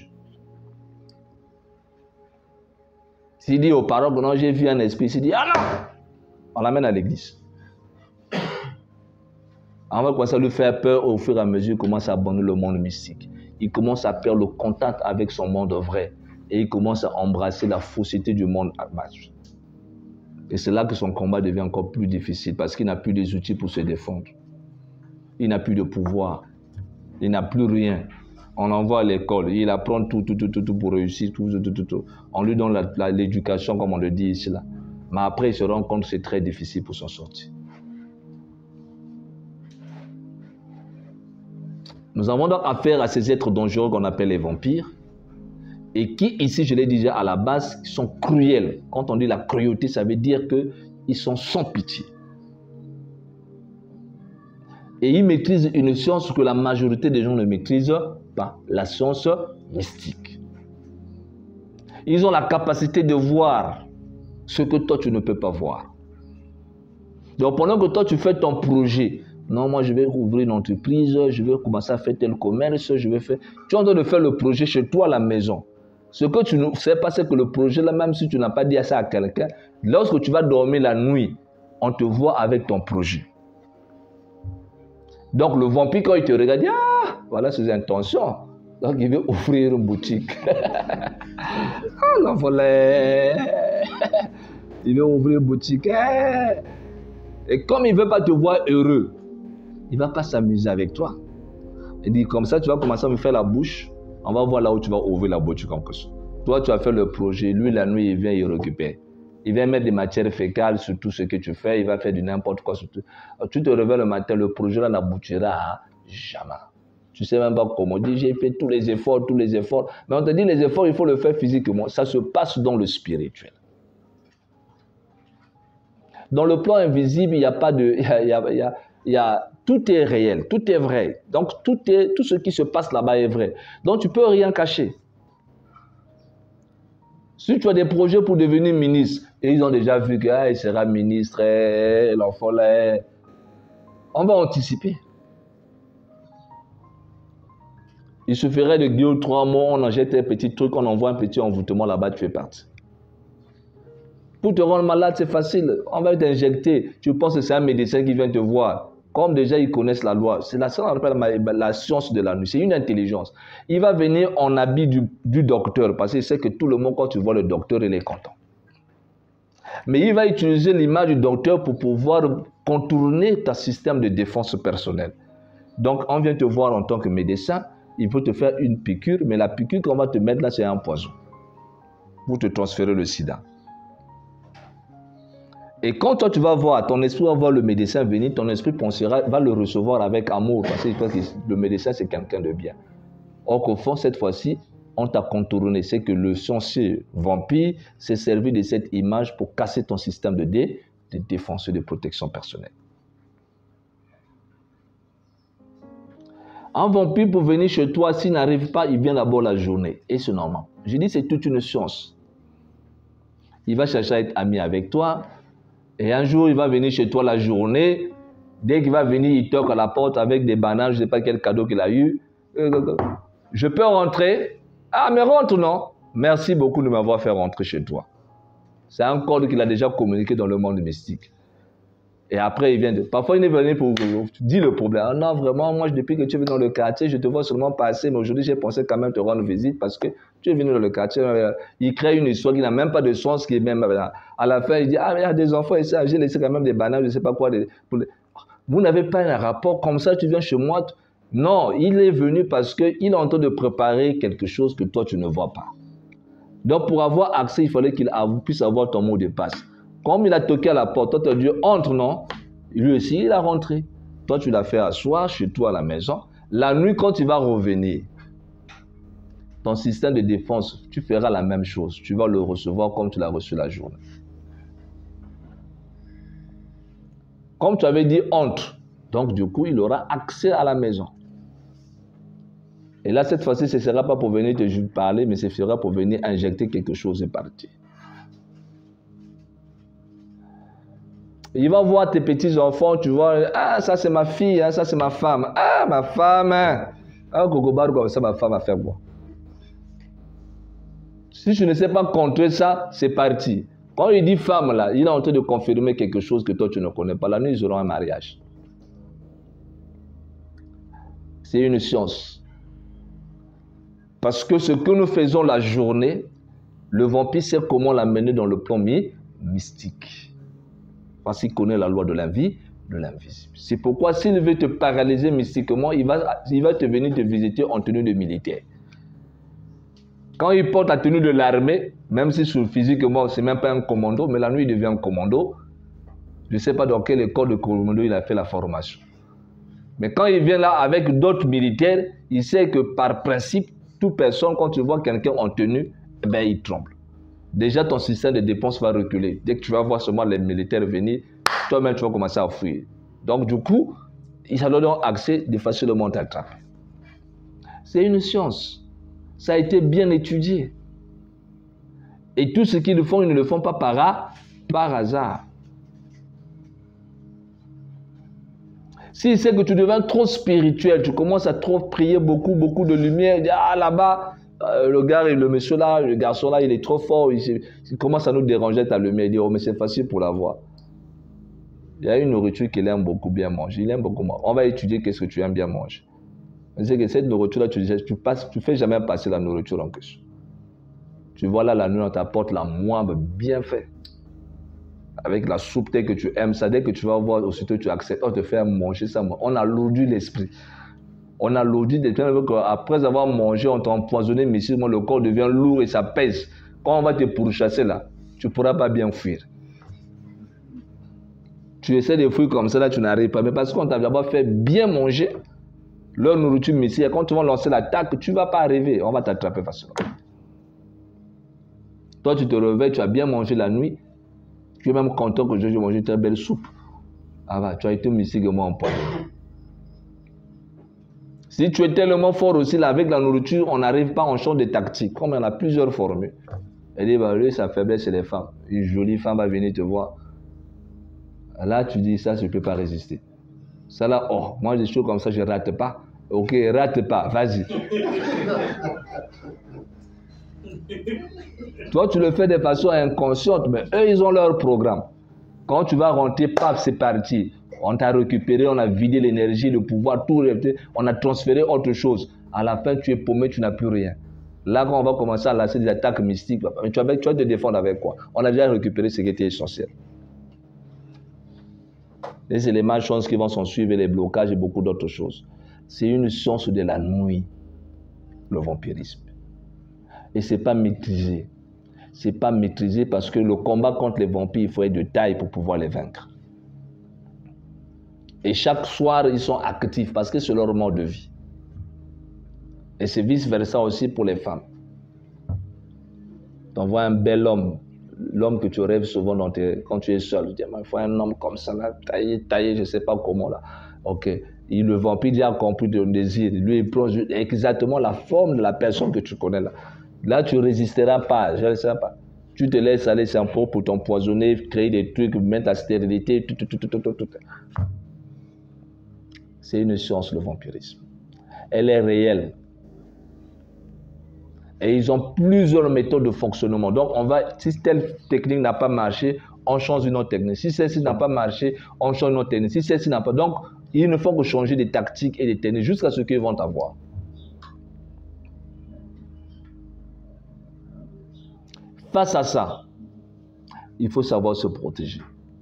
S'il dit aux parents que non, j'ai vu un esprit, s'il dit ah non, on l'amène à l'église. On va commencer à lui faire peur au fur et à mesure, il commence à abandonner le monde mystique. Il commence à perdre le contact avec son monde vrai. Et il commence à embrasser la fausseté du monde. Et c'est là que son combat devient encore plus difficile parce qu'il n'a plus des outils pour se défendre. Il n'a plus de pouvoir. Il n'a plus rien. On l'envoie à l'école. Il apprend tout, tout, tout, tout, tout pour réussir. Tout, tout, tout, tout. On lui donne l'éducation, comme on le dit ici. Là. Mais après, il se rend compte que c'est très difficile pour s'en sortir. Nous avons donc affaire à ces êtres dangereux qu'on appelle les vampires et qui, ici, je l'ai dit déjà à la base, sont cruels. Quand on dit la cruauté, ça veut dire qu'ils sont sans pitié. Et ils maîtrisent une science que la majorité des gens ne maîtrisent pas, la science mystique. Ils ont la capacité de voir ce que toi, tu ne peux pas voir. Donc, pendant que toi, tu fais ton projet, non, moi, je vais ouvrir une entreprise, je vais commencer à faire tel commerce, je vais faire... Tu es en train de faire le projet chez toi à la maison. Ce que tu ne sais pas, c'est que le projet, là, même si tu n'as pas dit ça à quelqu'un, lorsque tu vas dormir la nuit, on te voit avec ton projet. Donc, le vampire, quand il te regarde, il dit, ah, voilà ses intentions. Donc, il veut ouvrir une boutique. Ah, l'envolé. Il veut ouvrir une boutique. Et comme il ne veut pas te voir heureux, il ne va pas s'amuser avec toi. Il dit, comme ça, tu vas commencer à me faire la bouche. On va voir là où tu vas ouvrir la bouche comme ça. Toi, tu vas faire le projet. Lui, la nuit, il vient y récupérer. Il vient mettre des matières fécales sur tout ce que tu fais. Il va faire du n'importe quoi sur tout. Tu te réveilles le matin, le projet là n'aboutira Jamais. Tu ne sais même pas comment. On dit, j'ai fait tous les efforts, tous les efforts. Mais on te dit, les efforts, il faut le faire physiquement. Ça se passe dans le spirituel. Dans le plan invisible, il n'y a pas de... Il y a, il y a, il y a, il y a, tout est réel, tout est vrai. Donc, tout, est, tout ce qui se passe là-bas est vrai. Donc, tu ne peux rien cacher. Si tu as des projets pour devenir ministre, et ils ont déjà vu qu'il ah, sera ministre, eh, l'enfant là, eh, on va anticiper. Il suffirait de deux ou trois mots, on en jette un petit truc, on envoie un petit envoûtement là-bas, tu es parti. Pour te rendre malade, c'est facile. On va t'injecter. Tu penses que c'est un médecin qui vient te voir. Comme déjà ils connaissent la loi. C'est la, ça qu'on appelle la, la science de la nuit. C'est une intelligence. Il va venir en habit du, du docteur parce qu'il sait que tout le monde, quand tu vois le docteur, il est content. Mais il va utiliser l'image du docteur pour pouvoir contourner ta système de défense personnelle. Donc, on vient te voir en tant que médecin. Il faut te faire une piqûre. Mais la piqûre qu'on va te mettre là, c'est un poison. Pour te transférer le sida. Et quand toi tu vas voir, ton esprit va voir le médecin venir, ton esprit pensera, va le recevoir avec amour, parce que le médecin c'est quelqu'un de bien. Or qu'au fond, cette fois-ci, on t'a contourné. C'est que le sorcier vampire s'est servi de cette image pour casser ton système de, dé, de défense et de protection personnelle. Un vampire pour venir chez toi, s'il n'arrive pas, il vient d'abord la journée. Et c'est normal. Je dis c'est toute une science. Il va chercher à être ami avec toi. Et un jour, il va venir chez toi la journée. Dès qu'il va venir, il toque à la porte avec des bananes. Je ne sais pas quel cadeau qu'il a eu. Je peux rentrer? Ah, mais rentre, non? Merci beaucoup de m'avoir fait rentrer chez toi. C'est un code qu'il a déjà communiqué dans le monde mystique. Et après, il vient de... Parfois, il est venu pour... Tu dis le problème. Ah non, vraiment, moi, depuis que tu es venu dans le quartier, je te vois seulement passer. Mais aujourd'hui, j'ai pensé quand même te rendre visite parce que tu es venu dans le quartier. Il crée une histoire qui n'a même pas de sens. Qui est même... À la fin, il dit, ah, mais il y a des enfants ici. J'ai laissé quand même des bananes, je ne sais pas quoi. Vous n'avez pas un rapport comme ça, tu viens chez moi. Non, il est venu parce qu'il est en train de préparer quelque chose que toi, tu ne vois pas. Donc, pour avoir accès, il fallait qu'il puisse avoir ton mot de passe. Comme il a toqué à la porte, toi tu as dit entre, non? Lui aussi, il a rentré. Toi, tu l'as fait asseoir chez toi à la maison. La nuit, quand tu vas revenir, ton système de défense, tu feras la même chose. Tu vas le recevoir comme tu l'as reçu la journée. Comme tu avais dit entre, donc du coup, il aura accès à la maison. Et là, cette fois-ci, ce ne sera pas pour venir te parler, mais ce sera pour venir injecter quelque chose et partir. Il va voir tes petits-enfants, tu vois, ah, ça c'est ma fille, hein, ça c'est ma femme. Ah, ma femme, hein. Ah, Gogobar, comme ça, ma femme va faire quoi? Si tu ne sais pas contrer ça, c'est parti. Quand il dit femme, là, il est en train de confirmer quelque chose que toi, tu ne connais pas. La nuit, ils auront un mariage. C'est une science. Parce que ce que nous faisons la journée, le vampire sait comment l'amener dans le plan mystique. Parce qu'il connaît la loi de l'invisible, de l'invisible. C'est pourquoi s'il veut te paralyser mystiquement, il va, il va te venir te visiter en tenue de militaire. Quand il porte la tenue de l'armée, même si physiquement, ce n'est même pas un commando, mais la nuit, il devient un commando. Je ne sais pas dans quelle école de commando il a fait la formation. Mais quand il vient là avec d'autres militaires, il sait que par principe, toute personne, quand tu vois quelqu'un en tenue, eh ben, il tremble. Déjà, ton système de défense va reculer. Dès que tu vas voir seulement les militaires venir, toi-même, tu vas commencer à fuir. Donc, du coup, ils ont accès de facilement t'attraper. C'est une science. Ça a été bien étudié. Et tout ce qu'ils le font, ils ne le font pas par, par hasard. Si c'est que tu deviens trop spirituel, tu commences à trop prier beaucoup, beaucoup de lumière, ah là-bas, Euh, le gars, le monsieur là, le garçon là, il est trop fort, il, il commence à nous déranger ta lumière, il dit, oh mais c'est facile pour l'avoir. Il y a une nourriture qu'il aime beaucoup bien manger, il aime beaucoup manger. On va étudier qu'est-ce que tu aimes bien manger. C'est que cette nourriture là, tu ne tu tu fais jamais passer la nourriture en question. Tu vois là, la nuit, on t'apporte la moimbe bien faite. Avec la soupe telle que tu aimes ça, dès que tu vas voir, aussitôt tu acceptes, on te fait manger ça, on a lourdi l'esprit. On a l'audit des temps qu'après avoir mangé, on t'a empoisonné, mais si le corps devient lourd et ça pèse. Quand on va te pourchasser là, tu ne pourras pas bien fuir. Tu essaies de fuir comme ça, là, tu n'arrives pas. Mais parce qu'on t'a d'abord fait bien manger, leur nourriture mystique, quand tu vas lancer l'attaque, tu ne vas pas arriver. On va t'attraper facilement. Toi, tu te réveilles, tu as bien mangé la nuit. Tu es même content que j'ai mangé une très belle soupe. Ah bah, tu as été mystiquement empoisonné. Si tu es tellement fort aussi, là, avec la nourriture, on n'arrive pas, on change de tactique. Comme il y en a plusieurs formules. Elle dit, bah, lui, sa faiblesse, c'est les femmes. Une jolie femme va venir te voir. Là, tu dis, ça, je ne peux pas résister. Ça là, oh, moi, des choses comme ça, je ne rate pas. Ok, rate pas, vas-y. Toi, tu le fais de façon inconsciente, mais eux, ils ont leur programme. Quand tu vas rentrer, paf, c'est parti. On t'a récupéré, on a vidé l'énergie, le pouvoir, tout, on a transféré autre chose. À la fin, tu es paumé, tu n'as plus rien. Là, quand on va commencer à lancer des attaques mystiques, tu vas, tu vas te défendre avec quoi? On a déjà récupéré ce qui était essentiel. Les éléments, choses qui vont s'en suivre, les blocages et beaucoup d'autres choses. C'est une science de la nuit, le vampirisme. Et ce n'est pas maîtrisé. Ce n'est pas maîtrisé parce que le combat contre les vampires, il faut être de taille pour pouvoir les vaincre. Et chaque soir, ils sont actifs parce que c'est leur mode de vie. Et c'est vice-versa aussi pour les femmes. Tu envoies un bel homme, l'homme que tu rêves souvent dans tes, quand tu es seul. Tu dis, il faut un homme comme ça, là, taillé, taillé, je ne sais pas comment là. Ok. Et le vampire déjà a compris ton désir. Lui, il prend exactement la forme de la personne que tu connais là. Là, tu ne résisteras pas, je ne sais pas. Tu te laisses aller sans pour pour t'empoisonner, créer des trucs, mettre la stérilité, tout, tout, tout, tout, tout, tout. C'est une science, le vampirisme. Elle est réelle. Et ils ont plusieurs méthodes de fonctionnement. Donc, on va, si telle technique n'a pas marché, on change une autre technique. Si celle-ci n'a pas marché, on change une autre technique. Si celle-ci n'a pas... Donc, il ne faut que changer des tactiques et des techniques jusqu'à ce qu'ils vont avoir. Face à ça, il faut savoir se protéger.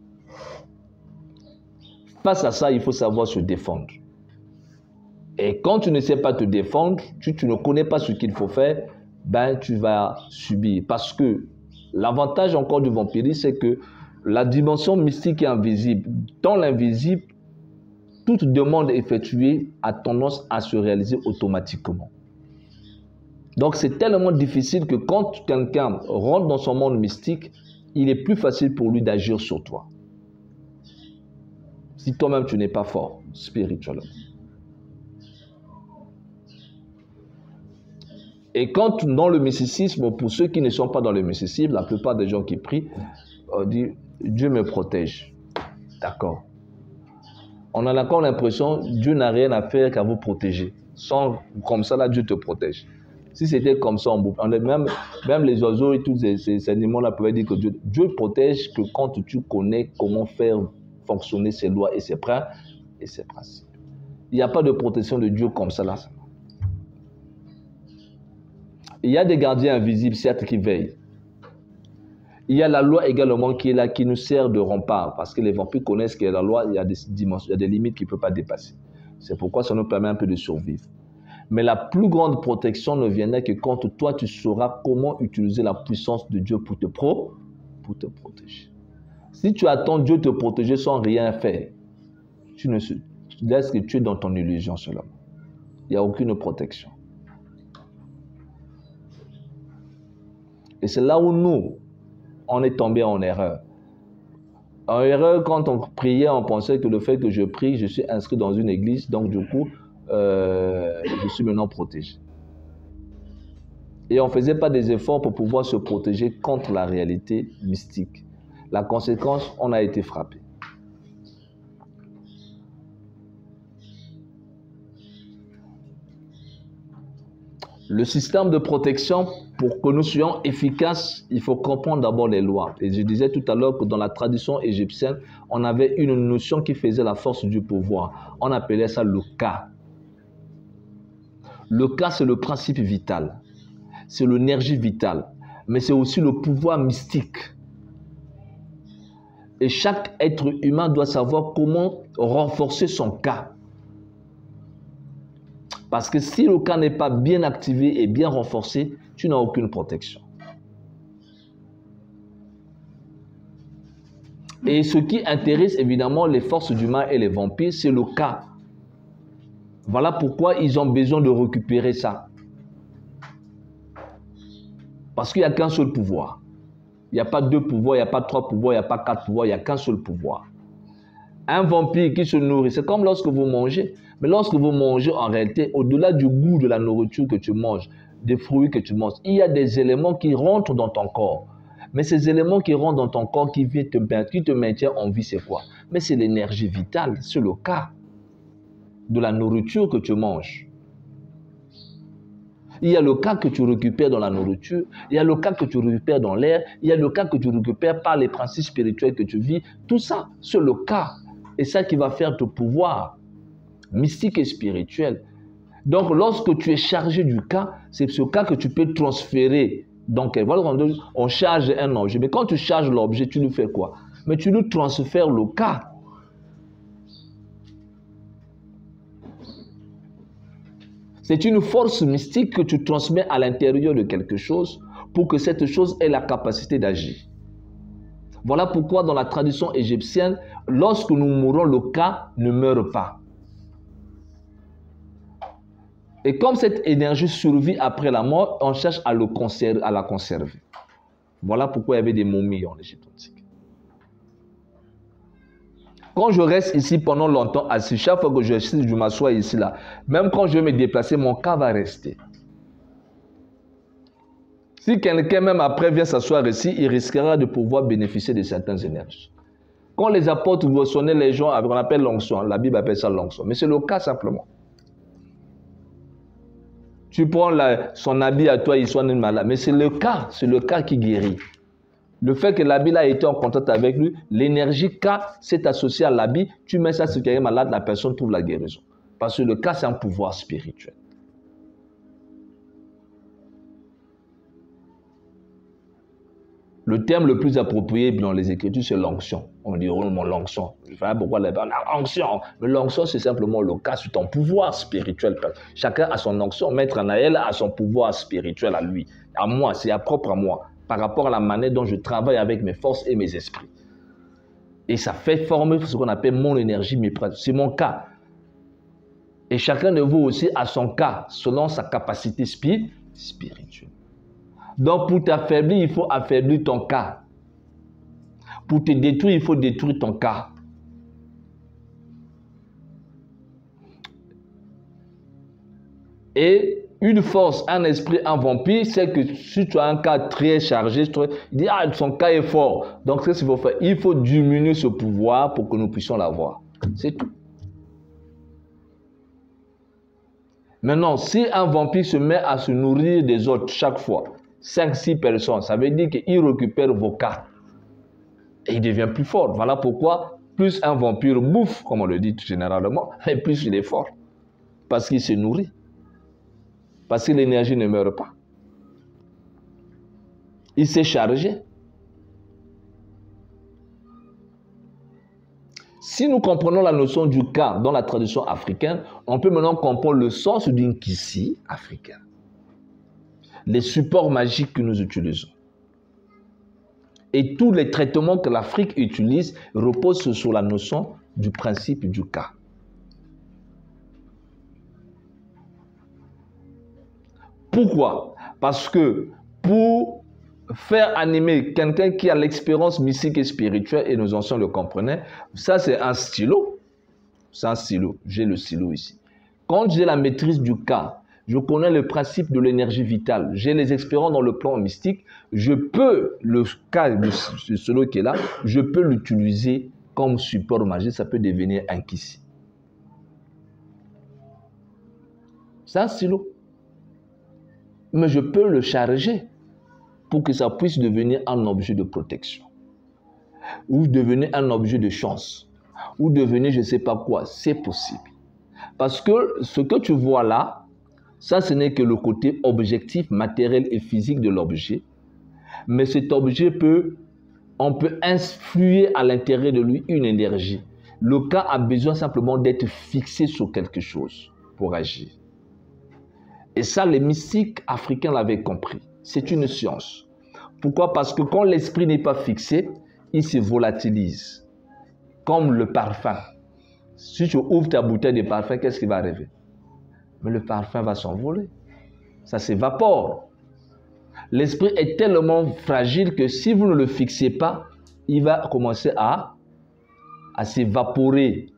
Face à ça, il faut savoir se défendre. Et quand tu ne sais pas te défendre, tu, tu ne connais pas ce qu'il faut faire, ben tu vas subir. Parce que l'avantage encore du vampirisme, c'est que la dimension mystique est invisible. Dans l'invisible, toute demande effectuée a tendance à se réaliser automatiquement. Donc c'est tellement difficile que quand quelqu'un rentre dans son monde mystique, il est plus facile pour lui d'agir sur toi. Si toi-même tu n'es pas fort spirituellement. Et quand dans le mysticisme, pour ceux qui ne sont pas dans le mysticisme, la plupart des gens qui prient, on dit Dieu me protège. D'accord. On a encore l'impression Dieu n'a rien à faire qu'à vous protéger. Sans, comme ça, là, Dieu te protège. Si c'était comme ça, on, on est même, même les oiseaux et tous ces, ces, ces animaux-là pouvaient dire que Dieu, Dieu protège que quand tu connais comment faire fonctionner ses lois et ses principes. Et ses principes. Il n'y a pas de protection de Dieu comme ça là. Il y a des gardiens invisibles, certes, qui veillent. Il y a la loi également qui est là, qui nous sert de rempart. Parce que les vampires connaissent que la loi, il y a des dimensions, il y a des limites qu'ils ne peuvent pas dépasser. C'est pourquoi ça nous permet un peu de survivre. Mais la plus grande protection ne viendrait que quand toi, tu sauras comment utiliser la puissance de Dieu pour te, pro, pour te protéger. Si tu attends Dieu te protéger sans rien faire, tu ne tu laisses que tu es dans ton illusion seulement. Il n'y a aucune protection. Et c'est là où nous, on est tombé en erreur. En erreur, quand on priait, on pensait que le fait que je prie, je suis inscrit dans une église, donc du coup, euh, je suis maintenant protégé. Et on ne faisait pas des efforts pour pouvoir se protéger contre la réalité mystique. La conséquence, on a été frappé. Le système de protection, pour que nous soyons efficaces, il faut comprendre d'abord les lois. Et je disais tout à l'heure que dans la tradition égyptienne, on avait une notion qui faisait la force du pouvoir. On appelait ça le ka. Le ka, c'est le principe vital. C'est l'énergie vitale. Mais c'est aussi le pouvoir mystique. Et chaque être humain doit savoir comment renforcer son ka. Parce que si le cas n'est pas bien activé et bien renforcé, tu n'as aucune protection. Et ce qui intéresse évidemment les forces du mal et les vampires, c'est le cas. Voilà pourquoi ils ont besoin de récupérer ça. Parce qu'il n'y a qu'un seul pouvoir. Il n'y a pas deux pouvoirs, il n'y a pas trois pouvoirs, il n'y a pas quatre pouvoirs, il n'y a qu'un seul pouvoir. Un vampire qui se nourrit, c'est comme lorsque vous mangez. Mais lorsque vous mangez, en réalité, au-delà du goût de la nourriture que tu manges, des fruits que tu manges, il y a des éléments qui rentrent dans ton corps. Mais ces éléments qui rentrent dans ton corps, qui, viennent te, qui te maintiennent en vie, c'est quoi? Mais c'est l'énergie vitale, c'est le cas de la nourriture que tu manges. Il y a le cas que tu récupères dans la nourriture, il y a le cas que tu récupères dans l'air, il y a le cas que tu récupères par les principes spirituels que tu vis. Tout ça, c'est le cas. Et ça qui va faire ton pouvoir mystique et spirituel. Donc, lorsque tu es chargé du cas, c'est ce cas que tu peux transférer. Donc, voilà, on charge un objet. Mais quand tu charges l'objet, tu lui fais quoi? Mais tu lui transfères le cas. C'est une force mystique que tu transmets à l'intérieur de quelque chose pour que cette chose ait la capacité d'agir. Voilà pourquoi dans la tradition égyptienne, lorsque nous mourons, le cas ne meurt pas. Et comme cette énergie survit après la mort, on cherche à, le conserver, à la conserver. Voilà pourquoi il y avait des momies en Égypte antique. Quand je reste ici pendant longtemps assis, chaque fois que je, je m'assois ici, là, même quand je vais me déplacer, mon cas va rester. Si quelqu'un, même après, vient s'asseoir ici, il risquera de pouvoir bénéficier de certaines énergies. Quand les apôtres reçonaient les gens, on appelle l'onction, la Bible appelle ça l'onction, mais c'est le cas simplement. Tu prends la, son habit à toi, il soigne une malade, mais c'est le cas, c'est le cas qui guérit. Le fait que l'habit a été en contact avec lui, l'énergie K s'est associée à l'habit, tu mets ça sur quelqu'un malade, la personne trouve la guérison. Parce que le K, c'est un pouvoir spirituel. Le terme le plus approprié dans les Écritures, c'est l'onction. On dit, oh mon l'onction. Je ne sais pas pourquoi les gens l'onction. Mais l'onction, c'est simplement le cas sur ton pouvoir spirituel. Chacun a son onction. Maître Anaël a son pouvoir spirituel à lui. À moi, c'est à propre à moi. Par rapport à la manière dont je travaille avec mes forces et mes esprits. Et ça fait former ce qu'on appelle mon énergie, mes pratiques. C'est mon cas. Et chacun de vous aussi a son cas, selon sa capacité spirituelle. Donc pour t'affaiblir, il faut affaiblir ton cas. Pour te détruire, il faut détruire ton cas. Et une force, un esprit, un vampire, c'est que si tu as un cas très chargé, il dit, ah, son cas est fort. Donc, qu'est-ce qu'il faut faire? Il faut diminuer ce pouvoir pour que nous puissions l'avoir. C'est tout. Maintenant, si un vampire se met à se nourrir des autres chaque fois, cinq six personnes, ça veut dire qu'il récupère vos cas. Et il devient plus fort. Voilà pourquoi, plus un vampire bouffe, comme on le dit généralement, et plus il est fort. Parce qu'il se nourrit. Parce que l'énergie ne meurt pas. Il s'est chargé. Si nous comprenons la notion du cas dans la tradition africaine, on peut maintenant comprendre le sens d'une kissi africaine. Les supports magiques que nous utilisons. Et tous les traitements que l'Afrique utilise reposent sur la notion du principe du cas. Pourquoi? Parce que pour faire animer quelqu'un qui a l'expérience mystique et spirituelle, et nos anciens le comprenaient, ça c'est un stylo. C'est un stylo. J'ai le stylo ici. Quand j'ai la maîtrise du cas, je connais le principe de l'énergie vitale, j'ai les expériences dans le plan mystique, je peux, le cas de celui qui est là, je peux l'utiliser comme support magique, ça peut devenir un kissi. C'est un stylo. Mais je peux le charger pour que ça puisse devenir un objet de protection. Ou devenir un objet de chance. Ou devenir je ne sais pas quoi. C'est possible. Parce que ce que tu vois là, ça ce n'est que le côté objectif, matériel et physique de l'objet. Mais cet objet peut, on peut influer à l'intérieur de lui une énergie. Le cas a besoin simplement d'être fixé sur quelque chose pour agir. Et ça, les mystiques africains l'avaient compris. C'est une science. Pourquoi? Parce que quand l'esprit n'est pas fixé, il se volatilise. Comme le parfum. Si tu ouvres ta bouteille de parfum, qu'est-ce qui va arriver? mais le parfum va s'envoler. Ça s'évapore. L'esprit est tellement fragile que si vous ne le fixez pas, il va commencer à, à s'évaporer.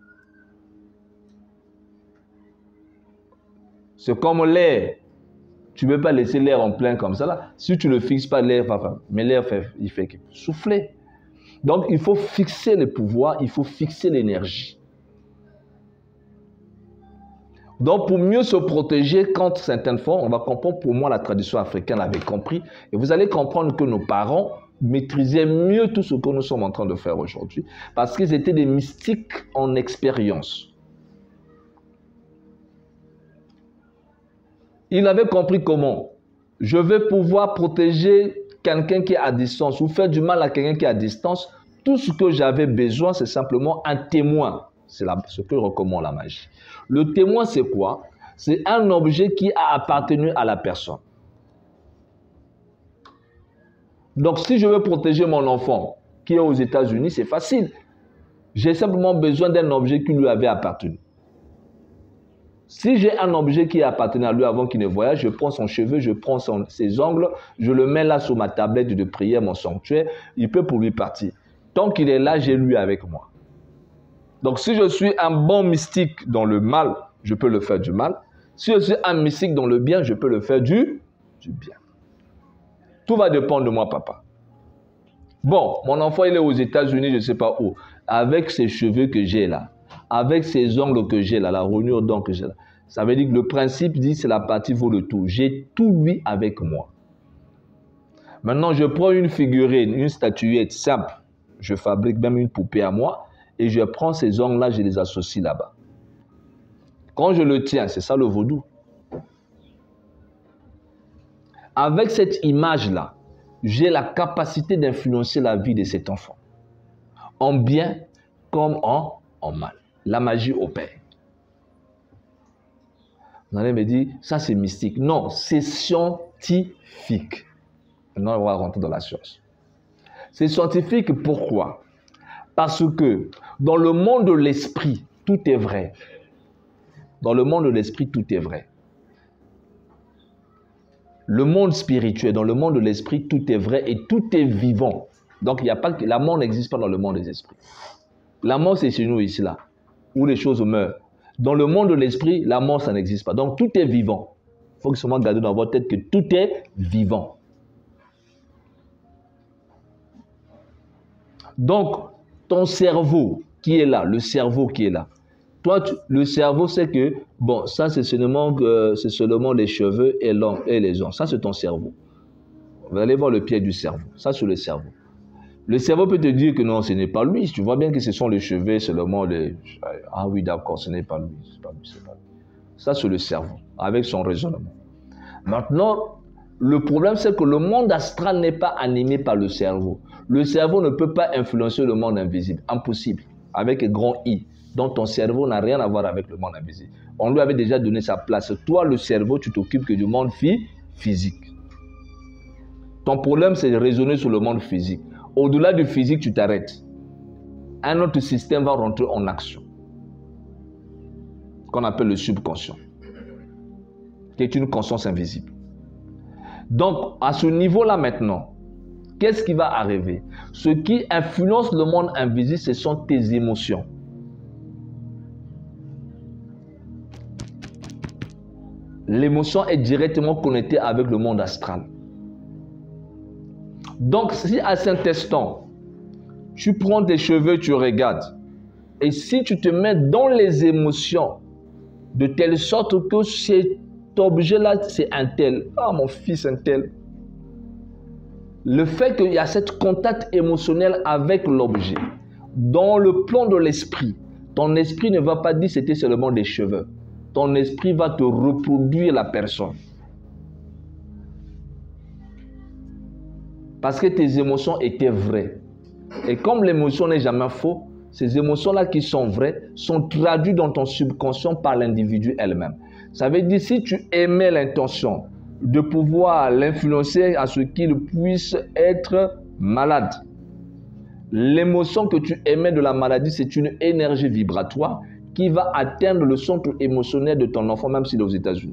C'est comme l'air. Tu ne peux pas laisser l'air en plein comme ça là. Si tu ne le fixes pas, l'air va faire. Mais l'air, fait, il fait souffler. Donc, il faut fixer le pouvoir, il faut fixer l'énergie. Donc, pour mieux se protéger contre certaines fois, on va comprendre, pour moi, la tradition africaine l'avait compris. Et vous allez comprendre que nos parents maîtrisaient mieux tout ce que nous sommes en train de faire aujourd'hui. Parce qu'ils étaient des mystiques en expérience. Ils avaient compris comment. Je vais pouvoir protéger quelqu'un qui est à distance ou faire du mal à quelqu'un qui est à distance. Tout ce que j'avais besoin, c'est simplement un témoin. C'est ce que recommande la magie. Le témoin, c'est quoi? C'est un objet qui a appartenu à la personne. Donc, si je veux protéger mon enfant qui est aux États-Unis, c'est facile. J'ai simplement besoin d'un objet qui lui avait appartenu. Si j'ai un objet qui appartenait à lui avant qu'il ne voyage, je prends son cheveu, je prends son, ses ongles, je le mets là sur ma tablette de prière, mon sanctuaire, il peut pour lui partir. Tant qu'il est là, j'ai lui avec moi. Donc, si je suis un bon mystique dans le mal, je peux le faire du mal. Si je suis un mystique dans le bien, je peux le faire du, du bien. Tout va dépendre de moi, papa. Bon, mon enfant, il est aux États-Unis, je ne sais pas où. Avec ces cheveux que j'ai là, avec ces ongles que j'ai là, la rognure d'ongles que j'ai là, ça veut dire que le principe dit c'est la partie vaut le tout. J'ai tout lui avec moi. Maintenant, je prends une figurine, une statuette simple. Je fabrique même une poupée à moi. Et je prends ces ongles-là, je les associe là-bas. Quand je le tiens, c'est ça le vaudou. Avec cette image-là, j'ai la capacité d'influencer la vie de cet enfant. En bien comme en, en mal. La magie opère. Vous allez me dire, ça c'est mystique. Non, c'est scientifique. Maintenant, on va rentrer dans la science. C'est scientifique, pourquoi? Parce que dans le monde de l'esprit, tout est vrai. Dans le monde de l'esprit, tout est vrai. Le monde spirituel, dans le monde de l'esprit, tout est vrai et tout est vivant. Donc, il y a pas, la mort n'existe pas dans le monde des esprits. La mort, c'est chez nous ici, là, où les choses meurent. Dans le monde de l'esprit, la mort, ça n'existe pas. Donc, tout est vivant. Il faut seulement garder dans votre tête que tout est vivant. Donc, ton cerveau qui est là, le cerveau qui est là, toi, tu, le cerveau sait que, bon, ça c'est seulement, euh, c'est seulement les cheveux et, et les ongles. Ça c'est ton cerveau. Vous allez voir le pied du cerveau. Ça c'est le cerveau. Le cerveau peut te dire que non, ce n'est pas lui. Tu vois bien que ce sont les cheveux, seulement les... Ah oui, d'accord, ce n'est pas lui. C'est pas lui, c'est pas lui. Ça c'est le cerveau, avec son raisonnement. Maintenant, le problème c'est que le monde astral n'est pas animé par le cerveau. Le cerveau ne peut pas influencer le monde invisible. Impossible. Avec un grand I. Donc ton cerveau n'a rien à voir avec le monde invisible. On lui avait déjà donné sa place. Toi, le cerveau, tu t'occupes que du monde physique. Ton problème, c'est de raisonner sur le monde physique. Au-delà du physique, tu t'arrêtes. Un autre système va rentrer en action. Qu'on appelle le subconscient. Qui est une conscience invisible. Donc, à ce niveau-là maintenant, qu'est-ce qui va arriver? Ce qui influence le monde invisible, ce sont tes émotions. L'émotion est directement connectée avec le monde astral. Donc, si à cet instant, tu prends tes cheveux, tu regardes, et si tu te mets dans les émotions, de telle sorte que cet objet-là, c'est un tel. Ah, mon fils, un tel. Le fait qu'il y a ce contact émotionnel avec l'objet, dans le plan de l'esprit, ton esprit ne va pas dire que c'était seulement des cheveux. Ton esprit va te reproduire la personne. Parce que tes émotions étaient vraies. Et comme l'émotion n'est jamais faux, ces émotions-là qui sont vraies sont traduites dans ton subconscient par l'individu elle-même. Ça veut dire si tu émets l'intention de pouvoir l'influencer à ce qu'il puisse être malade, l'émotion que tu émets de la maladie, c'est une énergie vibratoire qui va atteindre le centre émotionnel de ton enfant, même s'il est aux États-Unis.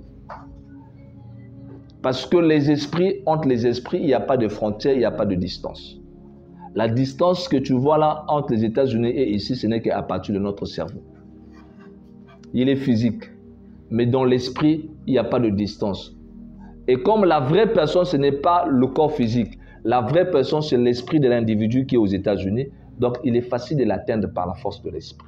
Parce que les esprits, entre les esprits, il n'y a pas de frontière, il n'y a pas de distance. La distance que tu vois là entre les États-Unis et ici, ce n'est qu'à partir de notre cerveau. Il est physique, mais dans l'esprit, il n'y a pas de distance. Et comme la vraie personne, ce n'est pas le corps physique, la vraie personne, c'est l'esprit de l'individu qui est aux États-Unis, donc il est facile de l'atteindre par la force de l'esprit.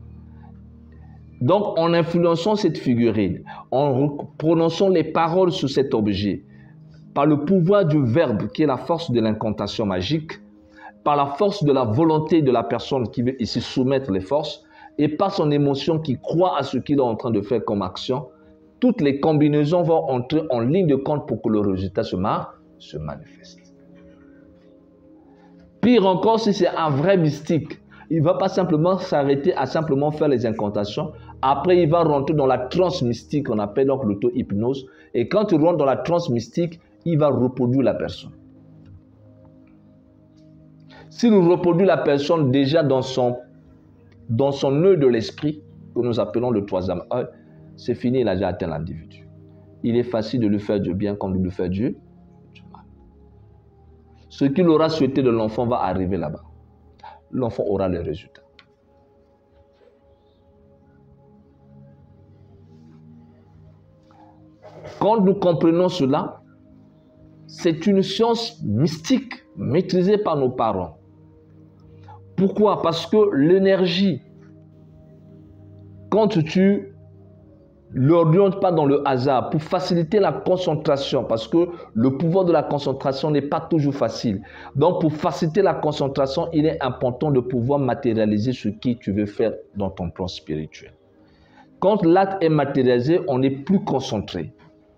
Donc, en influençant cette figurine, en prononçant les paroles sur cet objet, par le pouvoir du verbe qui est la force de l'incantation magique, par la force de la volonté de la personne qui veut ici soumettre les forces, et par son émotion qui croit à ce qu'il est en train de faire comme action, toutes les combinaisons vont entrer en ligne de compte pour que le résultat se, ma se manifeste. Pire encore, si c'est un vrai mystique, il ne va pas simplement s'arrêter à simplement faire les incantations. Après, il va rentrer dans la transe mystique qu'on appelle donc l'auto-hypnose. Et quand il rentre dans la transe mystique, il va reproduire la personne. S'il reproduit la personne déjà dans son, dans son nœud de l'esprit, que nous appelons le troisième œil, c'est fini, il a déjà atteint l'individu. Il est facile de lui faire du bien comme de lui faire du, du mal. Ce qu'il aura souhaité de l'enfant va arriver là-bas. L'enfant aura le résultat. Quand nous comprenons cela, c'est une science mystique maîtrisée par nos parents. Pourquoi? Parce que l'énergie, quand tu ne l'orientes pas dans le hasard, pour faciliter la concentration, parce que le pouvoir de la concentration n'est pas toujours facile. Donc, pour faciliter la concentration, il est important de pouvoir matérialiser ce que tu veux faire dans ton plan spirituel. Quand l'acte est matérialisé, on est plus concentré.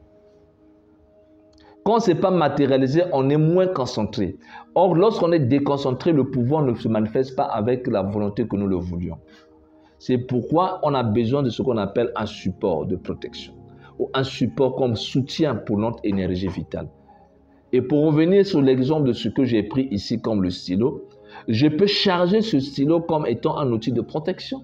Quand ce n'est pas matérialisé, on est moins concentré. Or, lorsqu'on est déconcentré, le pouvoir ne se manifeste pas avec la volonté que nous le voulions. C'est pourquoi on a besoin de ce qu'on appelle un support de protection ou un support comme soutien pour notre énergie vitale. Et pour revenir sur l'exemple de ce que j'ai pris ici comme le stylo, je peux charger ce stylo comme étant un outil de protection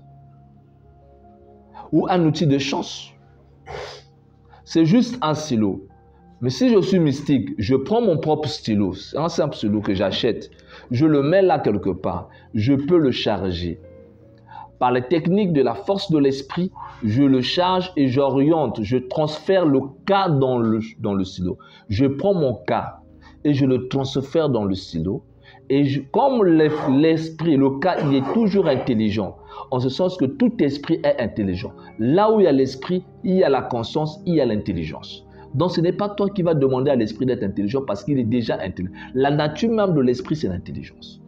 ou un outil de chance. C'est juste un stylo. Mais si je suis mystique, je prends mon propre stylo, c'est un simple stylo que j'achète, je le mets là quelque part, je peux le charger. Par les techniques de la force de l'esprit, je le charge et j'oriente, je transfère le cas dans le, dans le stylo. Je prends mon cas et je le transfère dans le stylo. Et je, comme l'esprit, le cas, il est toujours intelligent, en ce sens que tout esprit est intelligent. Là où il y a l'esprit, il y a la conscience, il y a l'intelligence. Donc ce n'est pas toi qui vas demander à l'esprit d'être intelligent parce qu'il est déjà intelligent. La nature même de l'esprit, c'est l'intelligence.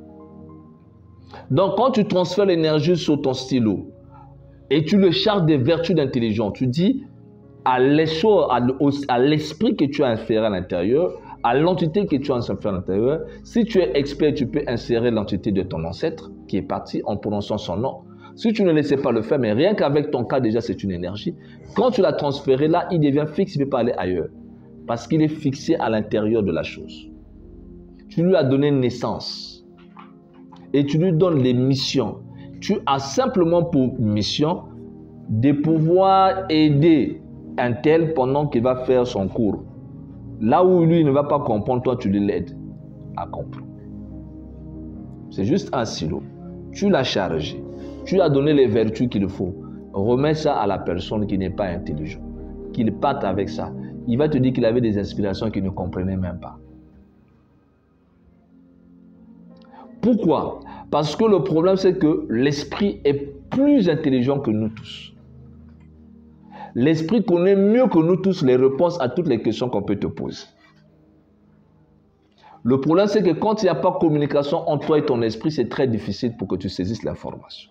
Donc quand tu transfères l'énergie sur ton stylo et tu le charges des vertus d'intelligence, tu dis à l'esprit que tu as inséré à l'intérieur, à l'entité que tu as insérée à l'intérieur, si tu es expert, tu peux insérer l'entité de ton ancêtre qui est parti en prononçant son nom. Si tu ne laissais pas le faire, mais rien qu'avec ton cas, déjà, c'est une énergie. Quand tu l'as transféré là, il devient fixe, il ne peut pas aller ailleurs. Parce qu'il est fixé à l'intérieur de la chose. Tu lui as donné naissance. Et tu lui donnes les missions. Tu as simplement pour mission de pouvoir aider un tel pendant qu'il va faire son cours. Là où lui ne va pas comprendre, toi, tu l'aides à comprendre. C'est juste un silo. Tu l'as chargé. Tu as donné les vertus qu'il faut. Remets ça à la personne qui n'est pas intelligente. Qu'il parte avec ça. Il va te dire qu'il avait des inspirations qu'il ne comprenait même pas. Pourquoi? Parce que le problème, c'est que l'esprit est plus intelligent que nous tous. L'esprit connaît mieux que nous tous les réponses à toutes les questions qu'on peut te poser. Le problème, c'est que quand il n'y a pas de communication entre toi et ton esprit, c'est très difficile pour que tu saisisses l'information.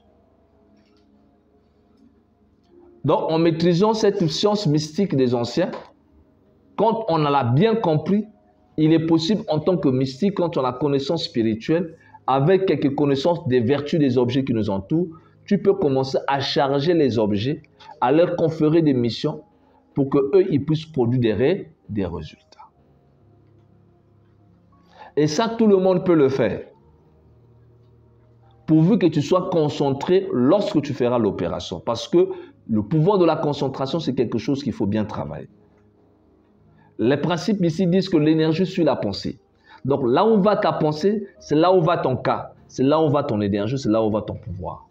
Donc, en maîtrisant cette science mystique des anciens, quand on l'a bien compris, il est possible en tant que mystique, quand on a la connaissance spirituelle, avec quelques connaissances des vertus des objets qui nous entourent, tu peux commencer à charger les objets, à leur conférer des missions pour qu'eux, ils puissent produire des, ré, des résultats. Et ça, tout le monde peut le faire. pourvu que tu sois concentré lorsque tu feras l'opération. Parce que le pouvoir de la concentration, c'est quelque chose qu'il faut bien travailler. Les principes ici disent que l'énergie suit la pensée. Donc là où va ta pensée, c'est là où va ton cas, c'est là où va ton énergie, c'est là où va ton pouvoir.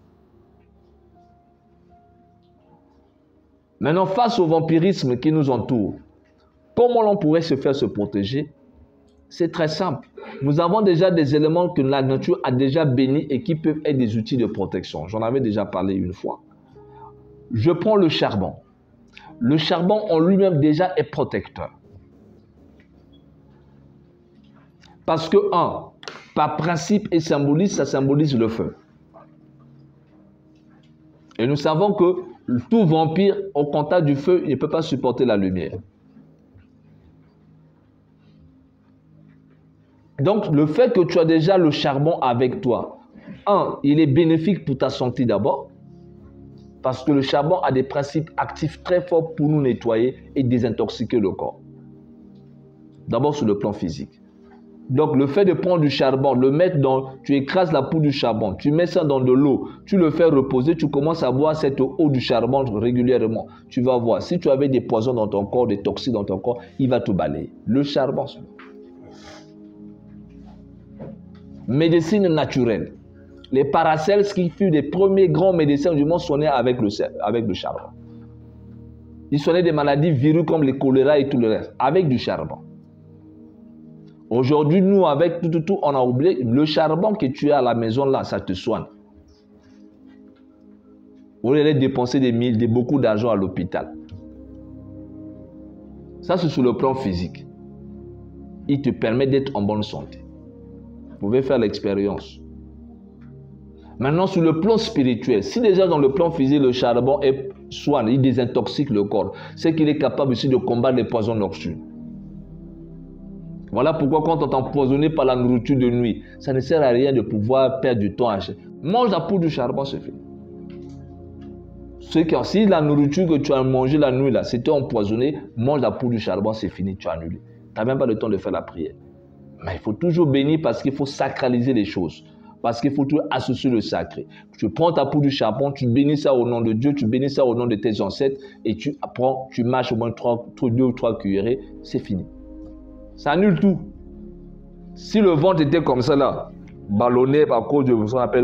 Maintenant, face au vampirisme qui nous entoure, comment l'on pourrait se faire se protéger? C'est très simple. Nous avons déjà des éléments que la nature a déjà bénis et qui peuvent être des outils de protection. J'en avais déjà parlé une fois. Je prends le charbon. Le charbon en lui-même déjà est protecteur. Parce que, un, par principe et symbolise, ça symbolise le feu. Et nous savons que tout vampire, au contact du feu, il ne peut pas supporter la lumière. Donc, le fait que tu as déjà le charbon avec toi, un, il est bénéfique pour ta santé d'abord, parce que le charbon a des principes actifs très forts pour nous nettoyer et désintoxiquer le corps. D'abord sur le plan physique. Donc, le fait de prendre du charbon, le mettre dans, tu écrases la poudre du charbon, tu mets ça dans de l'eau, tu le fais reposer, tu commences à boire cette eau du charbon régulièrement. Tu vas voir, si tu avais des poisons dans ton corps, des toxines dans ton corps, il va te balayer. Le charbon, c'est médecine naturelle. Les Paracels, qui furent les premiers grands médecins du monde, soignaient avec le, avec le charbon. Ils soignaient des maladies virus comme le choléra et tout le reste, avec du charbon. Aujourd'hui, nous, avec tout, tout, tout, on a oublié, le charbon que tu as à la maison, là, ça te soigne. Au lieu de dépenser des mille, de beaucoup d'argent à l'hôpital. Ça, c'est sur le plan physique. Il te permet d'être en bonne santé. Vous pouvez faire l'expérience. Maintenant, sur le plan spirituel, si déjà dans le plan physique, le charbon est soigne, il désintoxique le corps, c'est qu'il est capable aussi de combattre les poisons nocturnes. Voilà pourquoi quand on est empoisonné par la nourriture de nuit, ça ne sert à rien de pouvoir perdre du temps à acheter. Mange la poudre du charbon, c'est fait. Que, si la nourriture que tu as mangée la nuit, là, c'était empoisonné, mange la poudre du charbon, c'est fini, tu as annulé. Tu n'as même pas le temps de faire la prière. Mais il faut toujours bénir parce qu'il faut sacraliser les choses. Parce qu'il faut toujours associer le sacré. Tu prends ta poudre du charbon, tu bénis ça au nom de Dieu, tu bénis ça au nom de tes ancêtres et tu apprends, tu mâches au moins trois, deux ou trois cuillerées, c'est fini. Ça annule tout. Si le ventre était comme ça là, ballonné à cause de ce qu'on appelle,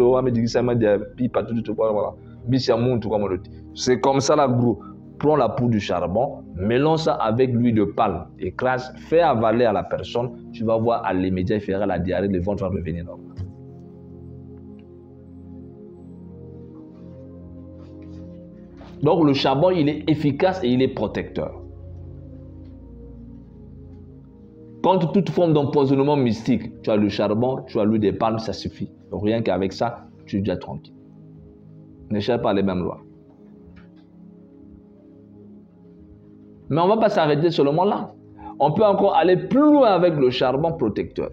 c'est comme ça là, gros. Prends la poudre du charbon, mélange ça avec l'huile de palme, écrase, fais avaler à la personne, tu vas voir à l'immédiat, il fera la diarrhée, le ventre va revenir normal. Donc le charbon, il est efficace et il est protecteur. Contre toute forme d'empoisonnement mystique, tu as le charbon, tu as l'huile de palme, ça suffit. Donc rien qu'avec ça, tu es déjà tranquille. Ne cherche pas les mêmes lois. Mais on ne va pas s'arrêter seulement là. On peut encore aller plus loin avec le charbon protecteur.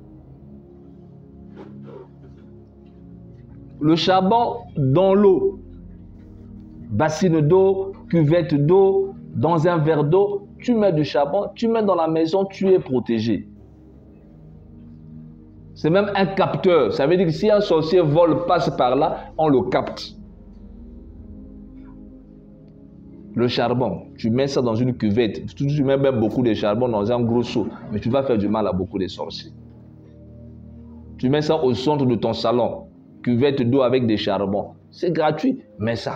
Le charbon dans l'eau, bassine d'eau, cuvette d'eau, dans un verre d'eau, tu mets du charbon, tu mets dans la maison, tu es protégé. C'est même un capteur. Ça veut dire que si un sorcier vole, passe par là, on le capte. Le charbon, tu mets ça dans une cuvette. Tu mets même beaucoup de charbon dans un gros seau, mais tu vas faire du mal à beaucoup de sorciers. Tu mets ça au centre de ton salon, cuvette d'eau avec des charbons. C'est gratuit, mets ça.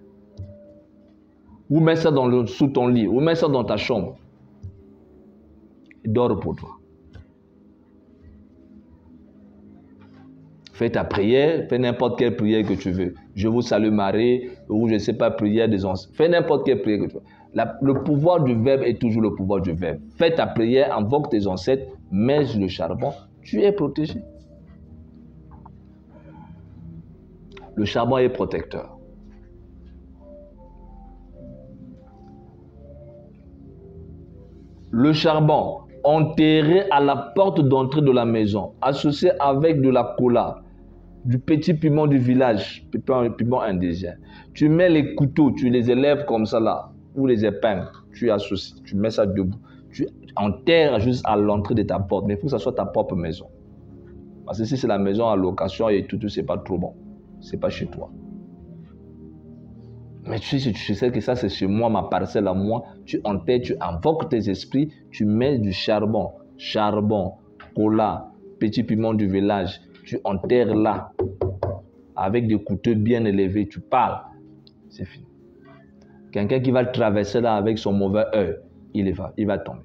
Ou mets ça dans le, sous ton lit, ou mets ça dans ta chambre. Et dors pour toi. Fais ta prière, fais n'importe quelle prière que tu veux. Je vous salue Marie, ou je ne sais pas, prière des anciens. Fais n'importe quelle prière que tu veux. La, le pouvoir du verbe est toujours le pouvoir du verbe. Fais ta prière, invoque tes ancêtres, mets le charbon, tu es protégé. Le charbon est protecteur. Le charbon, enterré à la porte d'entrée de la maison, associé avec de la cola, du petit piment du village, piment, piment indien. Tu mets les couteaux, tu les élèves comme ça là, ou les épingles, tu associes, tu mets ça debout. Tu enterres juste à l'entrée de ta porte, mais il faut que ça soit ta propre maison. Parce que si c'est la maison à location et tout, tout c'est pas trop bon. C'est pas chez toi. Mais tu sais, tu sais que ça c'est chez moi, ma parcelle à moi. Tu enterres, tu invoques tes esprits, tu mets du charbon, charbon, cola, petit piment du village. Tu enterres là, avec des couteaux bien élevés, tu parles. C'est fini. Quelqu'un qui va traverser là avec son mauvais œil, il va, il va tomber.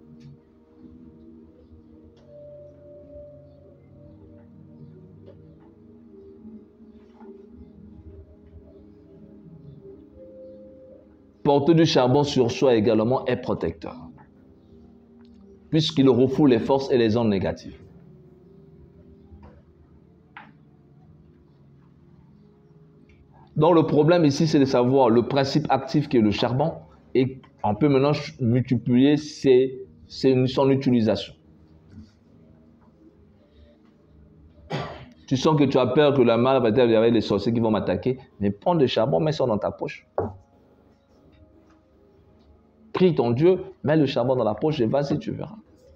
Porter du charbon sur soi également est protecteur, puisqu'il refoule les forces et les ondes négatives. Donc le problème ici, c'est de savoir le principe actif qui est le charbon et on peut maintenant multiplier ses, ses, son utilisation. Tu sens que tu as peur que la malle va t'arriver avec les sorciers qui vont m'attaquer, mais prends du charbon, mets ça dans ta poche. Prie ton Dieu, mets le charbon dans la poche et vas-y, tu verras.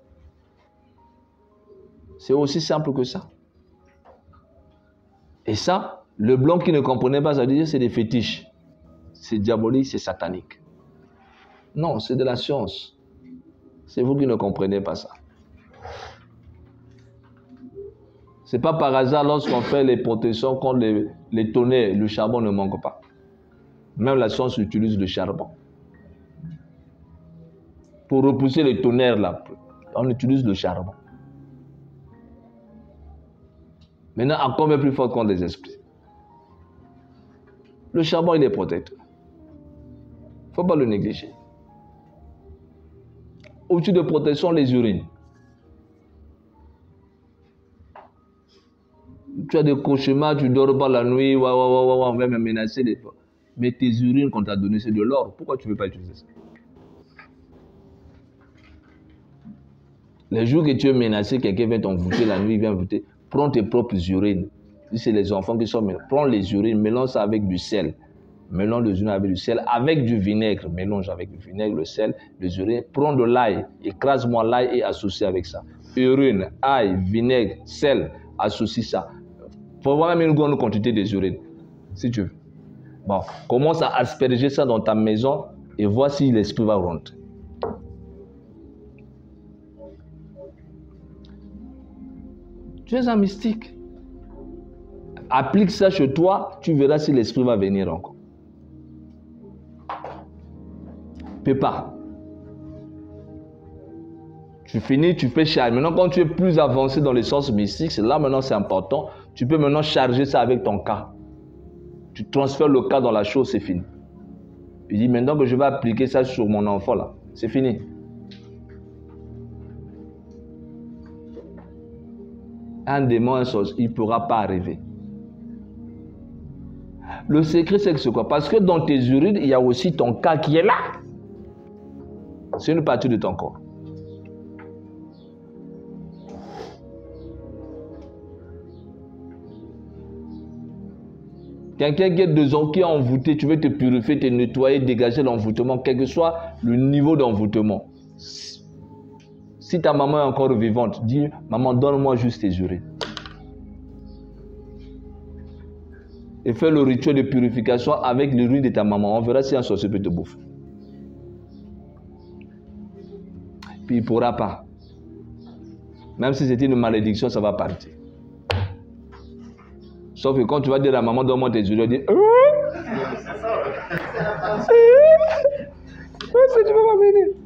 C'est aussi simple que ça. Et ça, le blanc qui ne comprenait pas, ça disait c'est des fétiches. C'est diabolique, c'est satanique. Non, c'est de la science. C'est vous qui ne comprenez pas ça. Ce n'est pas par hasard lorsqu'on fait les protections contre les, les tonnerres, le charbon ne manque pas. Même la science utilise le charbon. Pour repousser les tonnerres là, on utilise le charbon. Maintenant, encore même plus fort contre les esprits. Le charbon, il est protecteur. Il ne faut pas le négliger. Outil de protection, les urines. Tu as des cauchemars, tu ne dors pas la nuit, ouais, ouais, ouais, ouais, on va me menacer. Les... Mais tes urines qu'on t'a données, c'est de l'or. Pourquoi tu ne veux pas utiliser ça? Les jours que tu es menacé, quelqu'un vient t'envoûter la nuit, il vient voûter. Prends tes propres urines. Si c'est les enfants qui sont menacés, prends les urines, mélange ça avec du sel. Mélange les urines avec du sel, avec du vinaigre. Mélange avec du vinaigre, le sel, les urines. Prends de l'ail, écrase-moi l'ail et associe avec ça. Urine, ail, vinaigre, sel, associe ça. Il faut voir même une grande quantité des urines, si tu veux. Bon, commence à asperger ça dans ta maison et vois si l'esprit va rentrer. Tu es un mystique. Applique ça chez toi, tu verras si l'esprit va venir encore. Peut pas. Tu finis, tu fais charger. Maintenant, quand tu es plus avancé dans les sens mystiques, c'est là maintenant c'est important. Tu peux maintenant charger ça avec ton cas. Tu transfères le cas dans la chose, c'est fini. Tu dis maintenant que je vais appliquer ça sur mon enfant là, c'est fini. Un démon, un sorcier, il ne pourra pas arriver. Le secret, c'est que c'est quoi? Parce que dans tes urines, il y a aussi ton cas qui est là. C'est une partie de ton corps. Quelqu'un qui est dedans, qui est envoûté, tu veux te purifier, te nettoyer, dégager l'envoûtement, quel que soit le niveau d'envoûtement. Si ta maman est encore vivante, dis, maman, donne-moi juste tes urines. Et fais le rituel de purification avec l'urine de ta maman. On verra si un sorcier peut te bouffer. Puis il ne pourra pas. Même si c'était une malédiction, ça va partir. Sauf que quand tu vas dire à la maman, donne-moi tes urines, elle dit, euh? Est-ce que tu vas m'amener?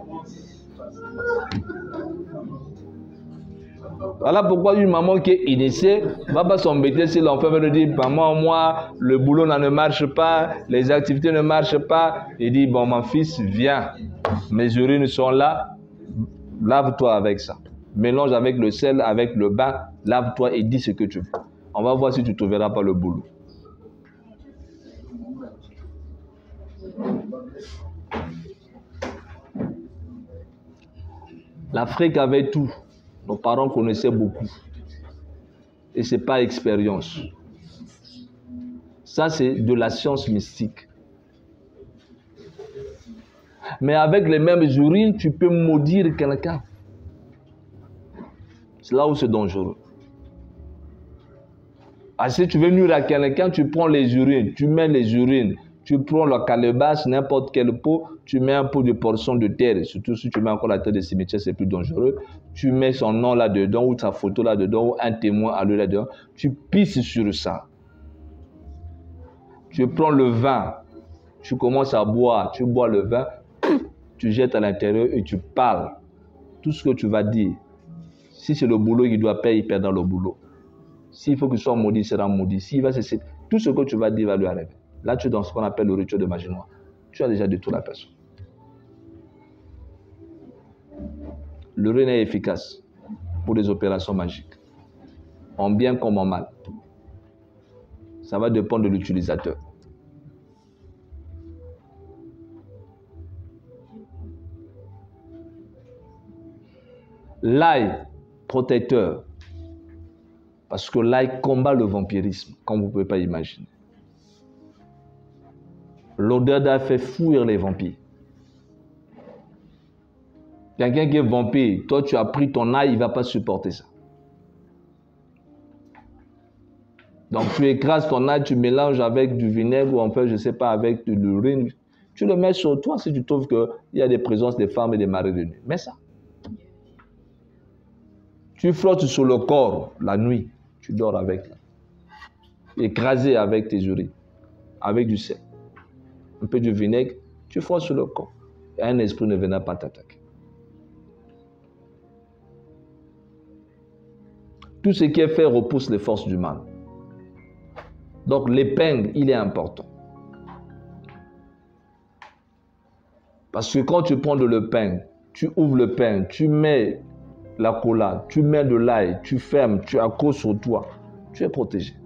Voilà pourquoi une maman qui est initiée ne va pas s'embêter si l'enfant veut lui dire, maman, moi, le boulot ne marche pas, les activités ne marchent pas. Il dit, bon, mon fils, viens, mes urines sont là, lave-toi avec ça. Mélange avec le sel, avec le bain, lave-toi et dis ce que tu veux. On va voir si tu ne trouveras pas le boulot. L'Afrique avait tout. Nos parents connaissaient beaucoup. Et ce n'est pas expérience. Ça, c'est de la science mystique. Mais avec les mêmes urines, tu peux maudire quelqu'un. C'est là où c'est dangereux. Ah, si tu veux nuire à quelqu'un, tu prends les urines, tu mets les urines, tu prends la calebasse, n'importe quel pot, tu mets un pot de portion de terre, surtout si tu mets encore la terre de cimetière, c'est plus dangereux. Tu mets son nom là-dedans ou sa photo là-dedans ou un témoin à lui là-dedans, tu pisses sur ça. Tu prends le vin, tu commences à boire, tu bois le vin, tu jettes à l'intérieur et tu parles. Tout ce que tu vas dire, si c'est le boulot qui doit payer, il perd dans le boulot. S'il faut qu'il soit maudit, il sera maudit. S'il va cesser, tout ce que tu vas dire va lui arriver. Là, tu es dans ce qu'on appelle le rituel de magie noire. Tu as déjà détruit la personne. Le rune est efficace pour les opérations magiques, en bien comme en mal. Ça va dépendre de l'utilisateur. L'ail protecteur, parce que l'ail combat le vampirisme, comme vous ne pouvez pas imaginer. L'odeur d'ail fait fuir les vampires. Quelqu'un qui est vampire, toi tu as pris ton ail, il ne va pas supporter ça. Donc tu écrases ton ail, tu mélanges avec du vinaigre ou en fait, je ne sais pas, avec de l'urine. Tu le mets sur toi si tu trouves qu'il y a des présences des femmes et des maris de nuit. Mets ça. Tu frottes sur le corps la nuit, tu dors avec. Écrasé avec tes urines, avec du sel. Un peu de vinaigre, tu frottes sur le corps. Et un esprit ne viendra pas t'attaquer. Tout ce qui est fait repousse les forces du mal. Donc l'épingle, il est important. Parce que quand tu prends de l'épingle, tu ouvres l'épingle, tu mets la cola, tu mets de l'ail, tu fermes, tu accroches sur toi, tu es protégé.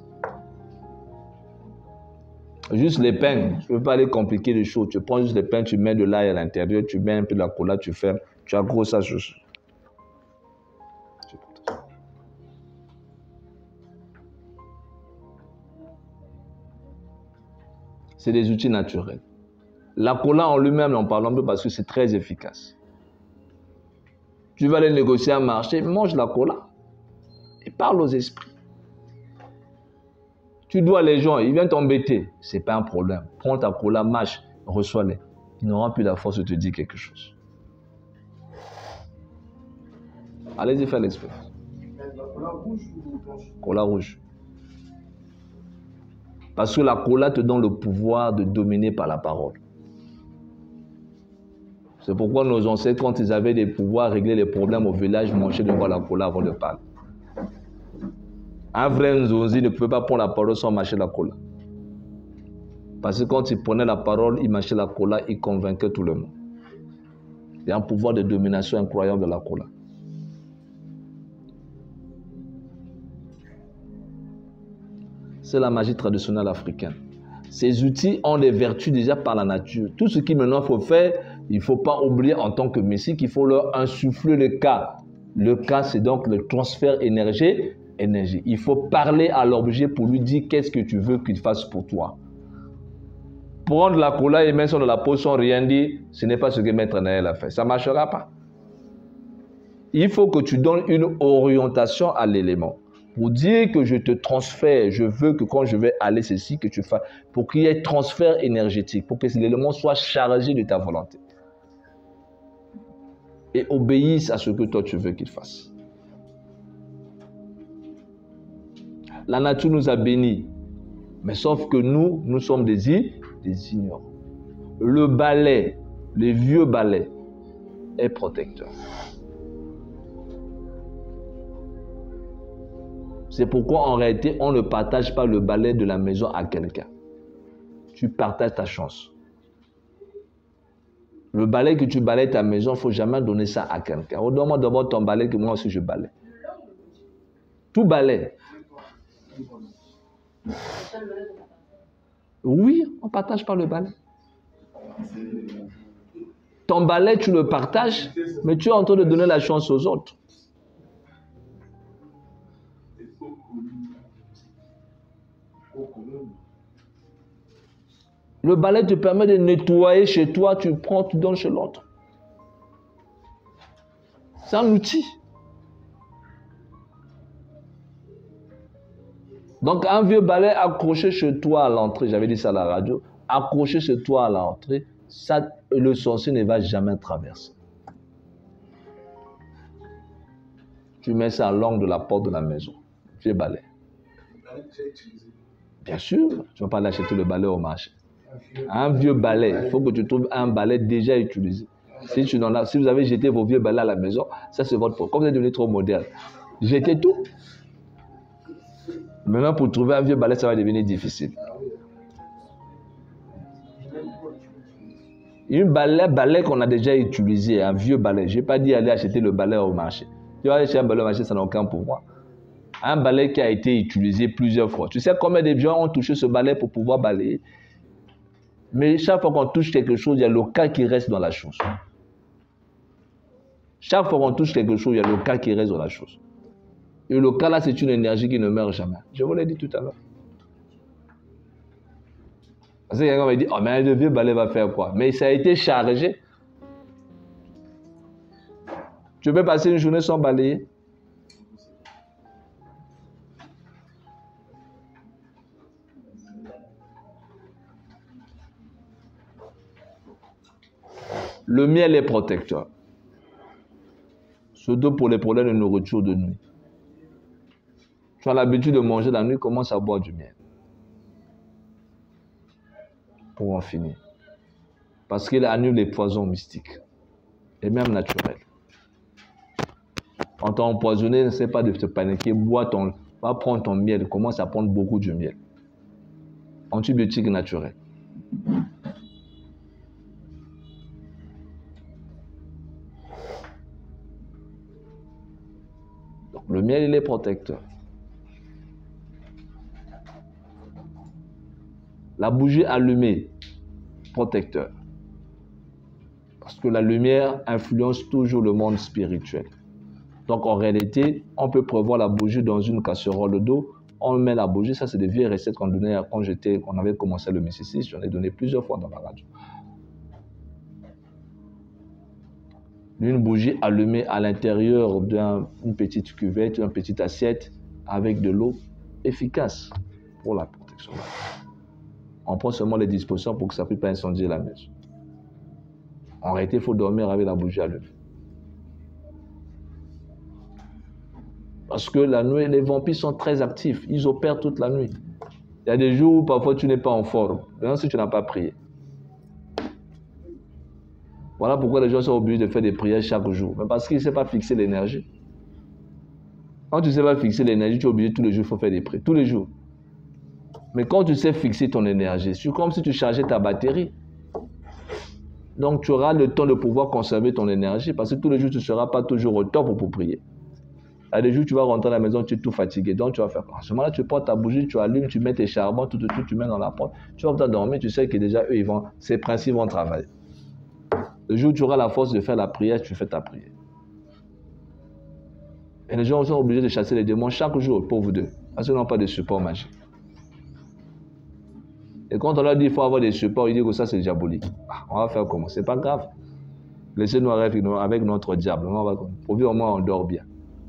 Juste l'épingle, tu ne peux pas aller compliquer les choses. Tu prends juste l'épingle, tu mets de l'ail à l'intérieur, tu mets un peu de la cola, tu fermes, tu accroches ça sur. C'est des outils naturels. La cola en lui-même, on parle un peu parce que c'est très efficace. Tu vas aller négocier un marché, mange la cola et parle aux esprits. Tu dois les gens, ils viennent t'embêter, ce n'est pas un problème. Prends ta cola, marche, reçois-les. Ils n'auront plus la force de te dire quelque chose. Allez-y faire l'expérience. La cola rouge ou blanche? Cola rouge. Parce que la cola te donne le pouvoir de dominer par la parole. C'est pourquoi nos ancêtres, quand ils avaient des pouvoirs, régler les problèmes au village, mangeaient de boire la cola avant de parler. Un vrai Nzonzi ne pouvait pas prendre la parole sans mâcher la cola. Parce que quand il prenait la parole, il mâchait la cola, il convainquait tout le monde. Il y a un pouvoir de domination incroyable de la cola. C'est la magie traditionnelle africaine. Ces outils ont des vertus déjà par la nature. Tout ce qu'il maintenant faut faire, il ne faut pas oublier en tant que messie qu'il faut leur insuffler le cas. Le cas, c'est donc le transfert énergie, énergie. Il faut parler à l'objet pour lui dire qu'est-ce que tu veux qu'il fasse pour toi. Prendre la cola et mettre ça dans la peau sans rien dire, ce n'est pas ce que Maître Naël a fait. Ça ne marchera pas. Il faut que tu donnes une orientation à l'élément. Pour dire que je te transfère, je veux que quand je vais aller ceci, que tu fasses, pour qu'il y ait transfert énergétique, pour que l'élément soit chargé de ta volonté. Et obéisse à ce que toi tu veux qu'il fasse. La nature nous a bénis, mais sauf que nous, nous sommes des, des ignorants. Le balai, le vieux balai, est protecteur. C'est pourquoi en réalité, on ne partage pas le balai de la maison à quelqu'un. Tu partages ta chance. Le balai que tu balayes ta maison, il ne faut jamais donner ça à quelqu'un. Redonne-moi d'abord ton balai que moi aussi je balaye. Tout balai. Oui, on ne partage pas le balai. Ton balai, tu le partages, mais tu es en train de donner la chance aux autres. Le balai te permet de nettoyer chez toi, tu prends, tu donnes chez l'autre. C'est un outil. Donc, un vieux balai accroché chez toi à l'entrée, j'avais dit ça à la radio, accroché chez toi à l'entrée, ça, le sorcier ne va jamais traverser. Tu mets ça à l'angle de la porte de la maison. Vieux balai. Bien sûr, tu ne vas pas aller acheter le balai au marché. Un vieux balai, il faut que tu trouves un balai déjà utilisé. Si, tu as, si vous avez jeté vos vieux balais à la maison, ça c'est votre faute. Comme vous êtes devenu trop moderne, jetez tout. Maintenant, pour trouver un vieux balai, ça va devenir difficile. Une balai, balai qu'on a déjà utilisé, un vieux balai. Je n'ai pas dit aller acheter le balai au marché. Tu vas aller acheter un balai au marché, ça n'a aucun pouvoir. Un balai qui a été utilisé plusieurs fois. Tu sais combien de gens ont touché ce balai pour pouvoir balayer? Mais chaque fois qu'on touche quelque chose, il y a le cas qui reste dans la chose. Chaque fois qu'on touche quelque chose, il y a le cas qui reste dans la chose. Et le cas là, c'est une énergie qui ne meurt jamais. Je vous l'ai dit tout à l'heure. Parce que quelqu'un m'a dit, oh mais le vieux balai va faire quoi? Mais ça a été chargé. Tu peux passer une journée sans balayer? Le miel est protecteur. Surtout pour les problèmes de nourriture de nuit. Tu as l'habitude de manger la nuit, commence à boire du miel. Pour en finir. Parce qu'il annule les poisons mystiques. Et même naturels. On t'a empoisonné, ne sais pas de te paniquer, bois ton, va prendre ton miel, commence à prendre beaucoup de miel. Antibiotique naturel. Donc, le miel, il est protecteur. La bougie allumée, protecteur. Parce que la lumière influence toujours le monde spirituel. Donc en réalité, on peut prévoir la bougie dans une casserole d'eau. On met la bougie, ça c'est des vieilles recettes qu'on donnait quand j'étais, qu'on avait commencé le mysticisme. J'en ai donné plusieurs fois dans la radio. Une bougie allumée à l'intérieur d'une petite cuvette, une petite assiette avec de l'eau efficace pour la protection. On prend seulement les dispositions pour que ça ne puisse pas incendier la maison. En réalité, il faut dormir avec la bougie allumée. Parce que la nuit, les vampires sont très actifs. Ils opèrent toute la nuit. Il y a des jours où parfois tu n'es pas en forme. Même si tu n'as pas prié. Voilà pourquoi les gens sont obligés de faire des prières chaque jour. Mais parce qu'ils ne savent pas fixer l'énergie. Quand tu ne sais pas fixer l'énergie, tu es obligé tous les jours, il faut faire des prières. Tous les jours. Mais quand tu sais fixer ton énergie, c'est comme si tu chargeais ta batterie. Donc tu auras le temps de pouvoir conserver ton énergie parce que tous les jours, tu ne seras pas toujours au top pour, pour prier. Il y a des jours, tu vas rentrer à la maison, tu es tout fatigué. Donc tu vas faire quoi? À ce moment-là, tu prends ta bougie, tu allumes, tu mets tes charbons, tout, tout, tout, tu mets dans la porte. Tu vas dormir, tu sais que déjà, eux, ils vont, ces principes vont travailler. Le jour où tu auras la force de faire la prière, tu fais ta prière. Et les gens sont obligés de chasser les démons chaque jour, pauvres d'eux, parce qu'ils n'ont pas de support magique. Et quand on leur dit qu'il faut avoir des supports, ils disent que ça c'est diabolique. Ah, on va faire comment? C'est pas grave. Laissez-nous avec notre diable. Pourvu au moins on dort bien.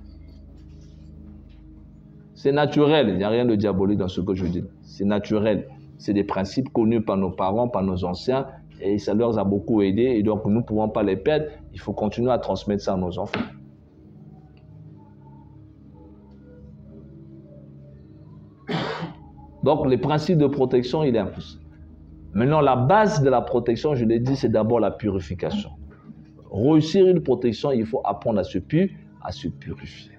C'est naturel. Il n'y a rien de diabolique dans ce que je dis. C'est naturel. C'est des principes connus par nos parents, par nos anciens. Et ça leur a beaucoup aidé. Et donc nous ne pouvons pas les perdre. Il faut continuer à transmettre ça à nos enfants. Donc, les principes de protection, il est impossible. Maintenant, la base de la protection, je l'ai dit, c'est d'abord la purification. Réussir une protection, il faut apprendre à se, pu, à se purifier.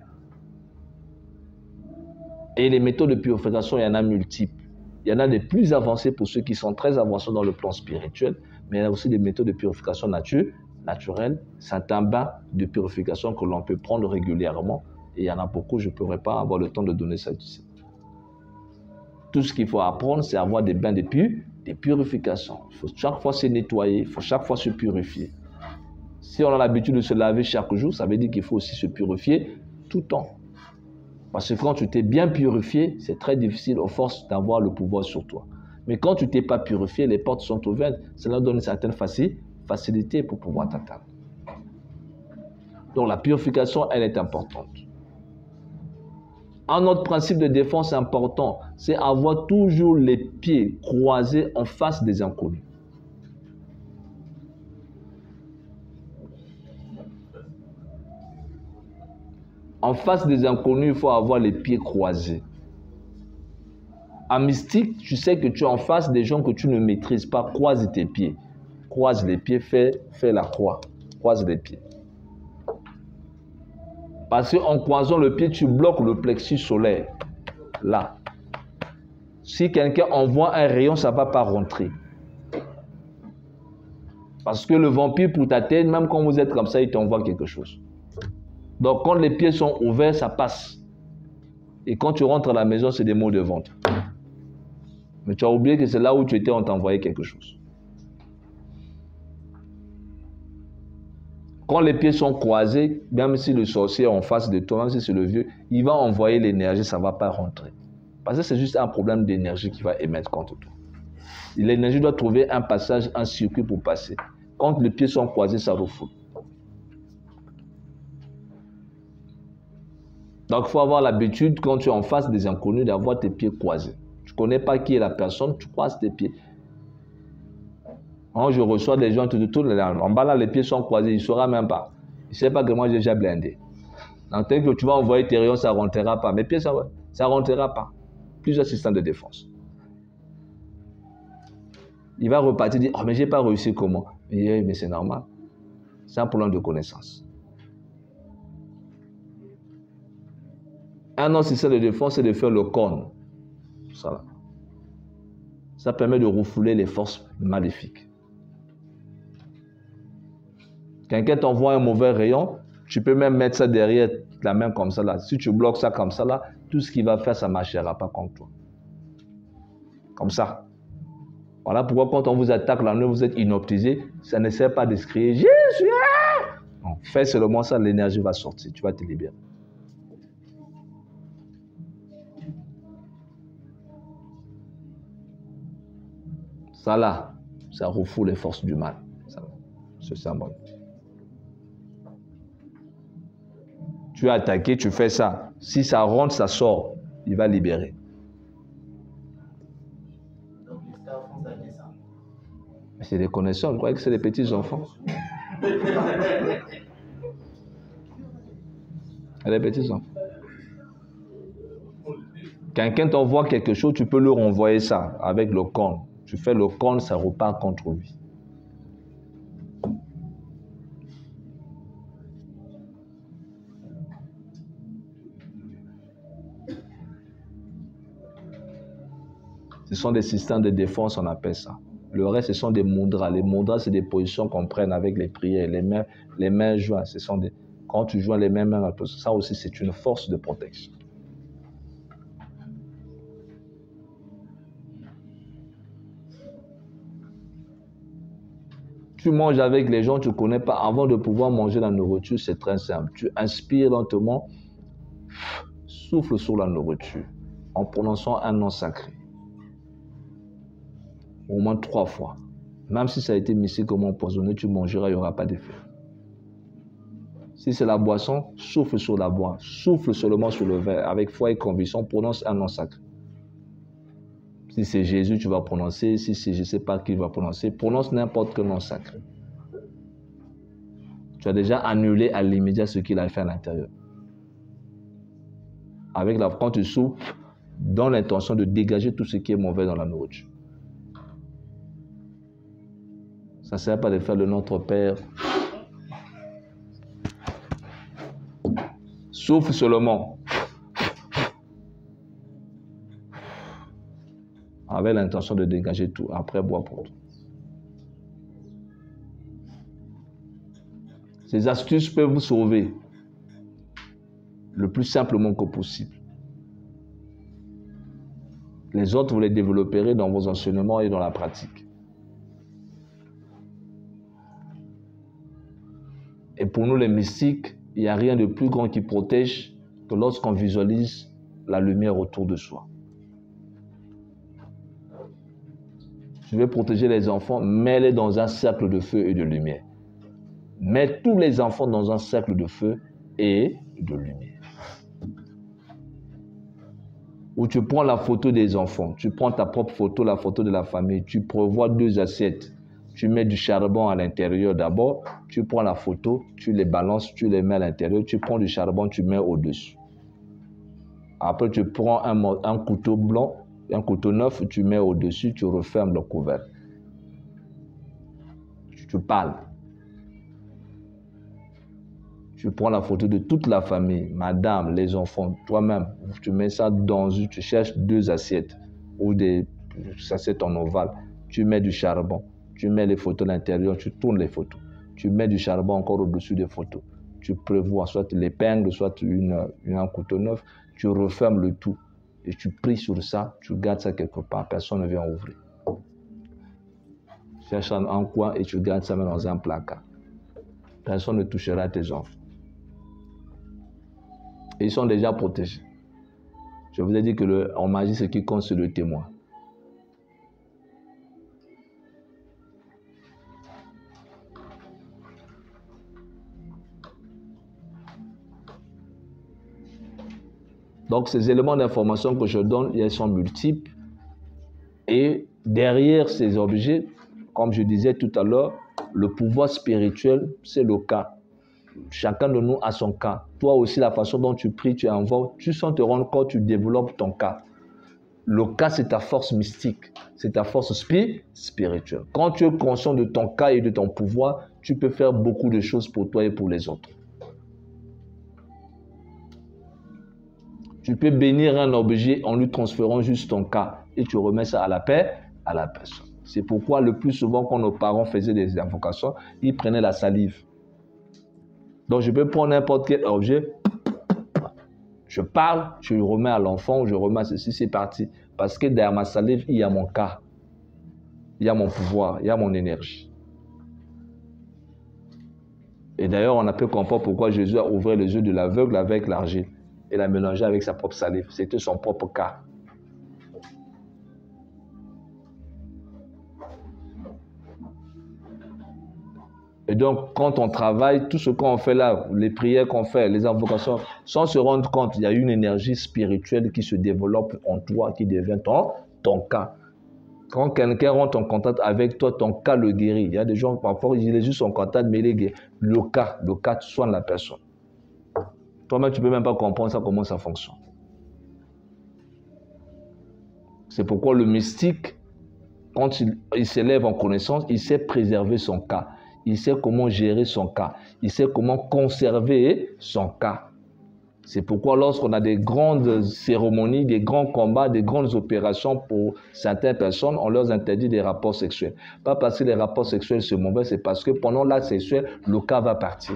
Et les méthodes de purification, il y en a multiples. Il y en a des plus avancées pour ceux qui sont très avancés dans le plan spirituel, mais il y a aussi des méthodes de purification nature, naturelle, certains bains de purification que l'on peut prendre régulièrement. Et il y en a beaucoup, je ne pourrais pas avoir le temps de donner ça ici. Tout ce qu'il faut apprendre, c'est avoir des bains de, pu, de purification. Il faut chaque fois se nettoyer, il faut chaque fois se purifier. Si on a l'habitude de se laver chaque jour, ça veut dire qu'il faut aussi se purifier tout le temps. Parce que quand tu t'es bien purifié, c'est très difficile aux forces d'avoir le pouvoir sur toi. Mais quand tu t'es pas purifié, les portes sont ouvertes, cela donne une certaine facilité pour pouvoir t'atteindre. Donc la purification, elle est importante. Un autre principe de défense important, c'est avoir toujours les pieds croisés en face des inconnus. En face des inconnus, il faut avoir les pieds croisés. En mystique, tu sais que tu es en face des gens que tu ne maîtrises pas. Croise tes pieds. Croise les pieds, fais, fais la croix. Croise les pieds. Parce qu'en croisant le pied, tu bloques le plexus solaire. Là. Si quelqu'un envoie un rayon, ça ne va pas rentrer. Parce que le vampire, pour ta tête, même quand vous êtes comme ça, il t'envoie quelque chose. Donc, quand les pieds sont ouverts, ça passe. Et quand tu rentres à la maison, c'est des mots de vente. Mais tu as oublié que c'est là où tu étais, on t'a envoyé quelque chose. Quand les pieds sont croisés, même si le sorcier est en face de toi, même si c'est le vieux, il va envoyer l'énergie, ça ne va pas rentrer. Parce que c'est juste un problème d'énergie qui va émettre contre toi. L'énergie doit trouver un passage, un circuit pour passer. Quand les pieds sont croisés, ça refoule. Donc, il faut avoir l'habitude, quand tu es en face des inconnus, d'avoir tes pieds croisés. Tu ne connais pas qui est la personne, tu croises tes pieds. Quand je reçois des gens, tout, tout, en bas là, les pieds sont croisés, il ne saura même pas. Il ne sait pas que moi, j'ai déjà blindé. Donc, dès que tu vas envoyer tes rayons, ça ne rentrera pas. Mes pieds, ça ne rentrera pas. Plusieurs systèmes de défense. Il va repartir et dire, oh, mais je n'ai pas réussi comment? Mais, mais c'est normal. C'est un problème de connaissance. Un autre système de défense, c'est de faire le cône. Ça, là. Ça permet de refouler les forces maléfiques. Quelqu'un t'envoie un mauvais rayon, tu peux même mettre ça derrière la main comme ça là. Si tu bloques ça comme ça là, tout ce qu'il va faire, ça ne marchera pas contre toi. Comme ça. Voilà pourquoi quand on vous attaque la nuit, vous êtes inoptisé, ça ne sert pas de crier « Jésus !» Non, fais seulement ça, l'énergie va sortir, tu vas te libérer. Ça là, ça refoule les forces du mal. Ça, ce symbole. Tu es attaqué, tu fais ça. Si ça rentre, ça sort. Il va libérer. Donc, les enfants, ça dit ça. C'est des connaissances. Vous croyez que c'est des petits enfants? Les petits enfants. Quelqu'un t'envoie quelque chose, tu peux leur envoyer ça avec le cône. Tu fais le cône, ça repart contre lui. Ce sont des systèmes de défense, on appelle ça. Le reste, ce sont des mudras. Les mudras, c'est des positions qu'on prenne avec les prières. Les mains, les mains jointes, ce sont des... Quand tu joins les mêmes mains, ça aussi, c'est une force de protection. Tu manges avec les gens, tu ne connais pas. Avant de pouvoir manger la nourriture, c'est très simple. Tu inspires lentement, souffle sur la nourriture, en prononçant un nom sacré. Au moins trois fois. Même si ça a été mystiquement empoisonné, tu mangeras, il n'y aura pas d'effet. Si c'est la boisson, souffle sur la boisson. Souffle seulement sur le verre. Avec foi et conviction, prononce un nom sacré. Si c'est Jésus, tu vas prononcer. Si c'est je ne sais pas qui va prononcer, prononce n'importe quel nom sacré. Tu as déjà annulé à l'immédiat ce qu'il a fait à l'intérieur. Avec la, quand tu souffles, dans l'intention de dégager tout ce qui est mauvais dans la nourriture. Ça ne sert pas de faire le Notre Père. Souffle seulement. Avec l'intention de dégager tout. Après, bois pour tout. Ces astuces peuvent vous sauver le plus simplement que possible. Les autres, vous les développerez dans vos enseignements et dans la pratique. Et pour nous, les mystiques, il n'y a rien de plus grand qui protège que lorsqu'on visualise la lumière autour de soi. Je vais protéger les enfants, mets-les dans un cercle de feu et de lumière. Mets tous les enfants dans un cercle de feu et de lumière. Ou tu prends la photo des enfants, tu prends ta propre photo, la photo de la famille, tu prévois deux assiettes. Tu mets du charbon à l'intérieur d'abord, tu prends la photo, tu les balances, tu les mets à l'intérieur, tu prends du charbon, tu mets au-dessus. Après, tu prends un, un couteau blanc, un couteau neuf, tu mets au-dessus, tu refermes le couvercle. Tu, tu parles. Tu prends la photo de toute la famille, madame, les enfants, toi-même. Tu mets ça dans une, tu cherches deux assiettes ou des assiettes en ovale. Tu mets du charbon. Tu mets les photos à l'intérieur, tu tournes les photos. Tu mets du charbon encore au-dessus des photos. Tu prévois soit l'épingle, soit une, une, un couteau neuf. Tu refermes le tout et tu pries sur ça. Tu gardes ça quelque part. Personne ne vient ouvrir. Tu cherches un coin et tu gardes ça même dans un placard. Personne ne touchera tes enfants. Et ils sont déjà protégés. Je vous ai dit que le, en magie, ce qui compte, c'est le témoin. Donc, ces éléments d'information que je donne, ils sont multiples. Et derrière ces objets, comme je disais tout à l'heure, le pouvoir spirituel, c'est le cas. Chacun de nous a son cas. Toi aussi, la façon dont tu pries, tu invoques, tu sens te rendre compte, tu développes ton cas. Le cas, c'est ta force mystique. C'est ta force spi- spirituelle. Quand tu es conscient de ton cas et de ton pouvoir, tu peux faire beaucoup de choses pour toi et pour les autres. Tu peux bénir un objet en lui transférant juste ton cas et tu remets ça à la paix, à la personne. C'est pourquoi le plus souvent quand nos parents faisaient des invocations, ils prenaient la salive. Donc je peux prendre n'importe quel objet, je parle, je le remets à l'enfant, je remets à ceci, c'est parti. Parce que derrière ma salive, il y a mon cas, il y a mon pouvoir, il y a mon énergie. Et d'ailleurs, on a pu comprendre pourquoi Jésus a ouvert les yeux de l'aveugle avec l'argile. Et l'a mélangé avec sa propre salive. C'était son propre cas. Et donc, quand on travaille, tout ce qu'on fait là, les prières qu'on fait, les invocations, sans se rendre compte, il y a une énergie spirituelle qui se développe en toi, qui devient ton, ton cas. Quand quelqu'un rentre en contact avec toi, ton cas le guérit. Il y a des gens, parfois, il est juste en contact, mais il est guéri. Le cas, le cas soigne la personne. Toi-même, tu ne peux même pas comprendre ça, comment ça fonctionne. C'est pourquoi le mystique, quand il, il s'élève en connaissance, il sait préserver son cas. Il sait comment gérer son cas. Il sait comment conserver son cas. C'est pourquoi lorsqu'on a des grandes cérémonies, des grands combats, des grandes opérations pour certaines personnes, on leur interdit des rapports sexuels. Pas parce que les rapports sexuels sont mauvais, c'est parce que pendant l'acte sexuel, le cas va partir.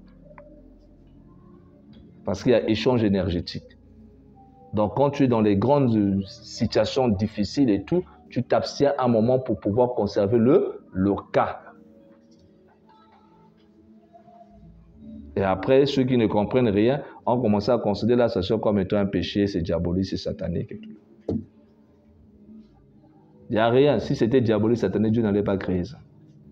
Parce qu'il y a échange énergétique. Donc, quand tu es dans les grandes situations difficiles et tout, tu t'abstiens un moment pour pouvoir conserver le, le cas. Et après, ceux qui ne comprennent rien ont commencé à considérer l'association comme étant un péché, c'est diabolique, c'est satanique et tout. Il n'y a rien. Si c'était diabolique, satanique, Dieu n'allait pas créer ça.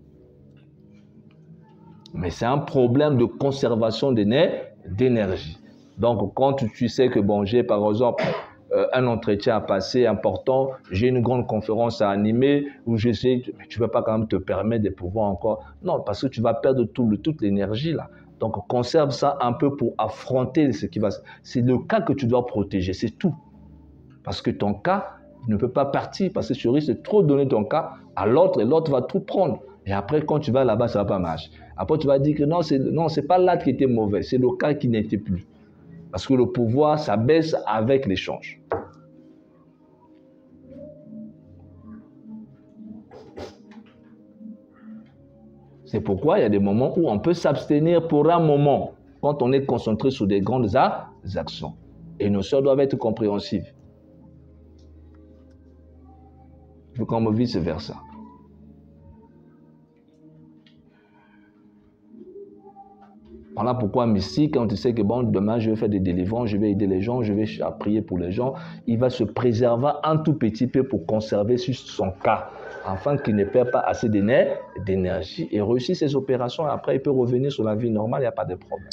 Mais c'est un problème de conservation d'énergie. Donc, quand tu sais que, bon, j'ai par exemple euh, un entretien à passer important, j'ai une grande conférence à animer, où je sais, mais tu ne peux pas quand même te permettre de pouvoir encore. Non, parce que tu vas perdre tout le, toute l'énergie là. Donc, conserve ça un peu pour affronter ce qui va. C'est le cas que tu dois protéger, c'est tout. Parce que ton cas ne peut pas partir, parce que tu risques de trop donner ton cas à l'autre et l'autre va tout prendre. Et après, quand tu vas là-bas, ça ne va pas marcher. Après, tu vas dire que non, ce n'est pas l'acte qui était mauvais, c'est le cas qui n'était plus. Parce que le pouvoir, ça baisse avec l'échange. C'est pourquoi il y a des moments où on peut s'abstenir pour un moment, quand on est concentré sur des grandes actions. Et nos sœurs doivent être compréhensives. Comme vice-versa. Voilà pourquoi mystique, quand tu sais que bon, demain je vais faire des délivrances, je vais aider les gens, je vais prier pour les gens, il va se préserver un tout petit peu pour conserver juste son cas, afin qu'il ne perde pas assez d'énergie et réussir ses opérations. Après, il peut revenir sur la vie normale, il n'y a pas de problème.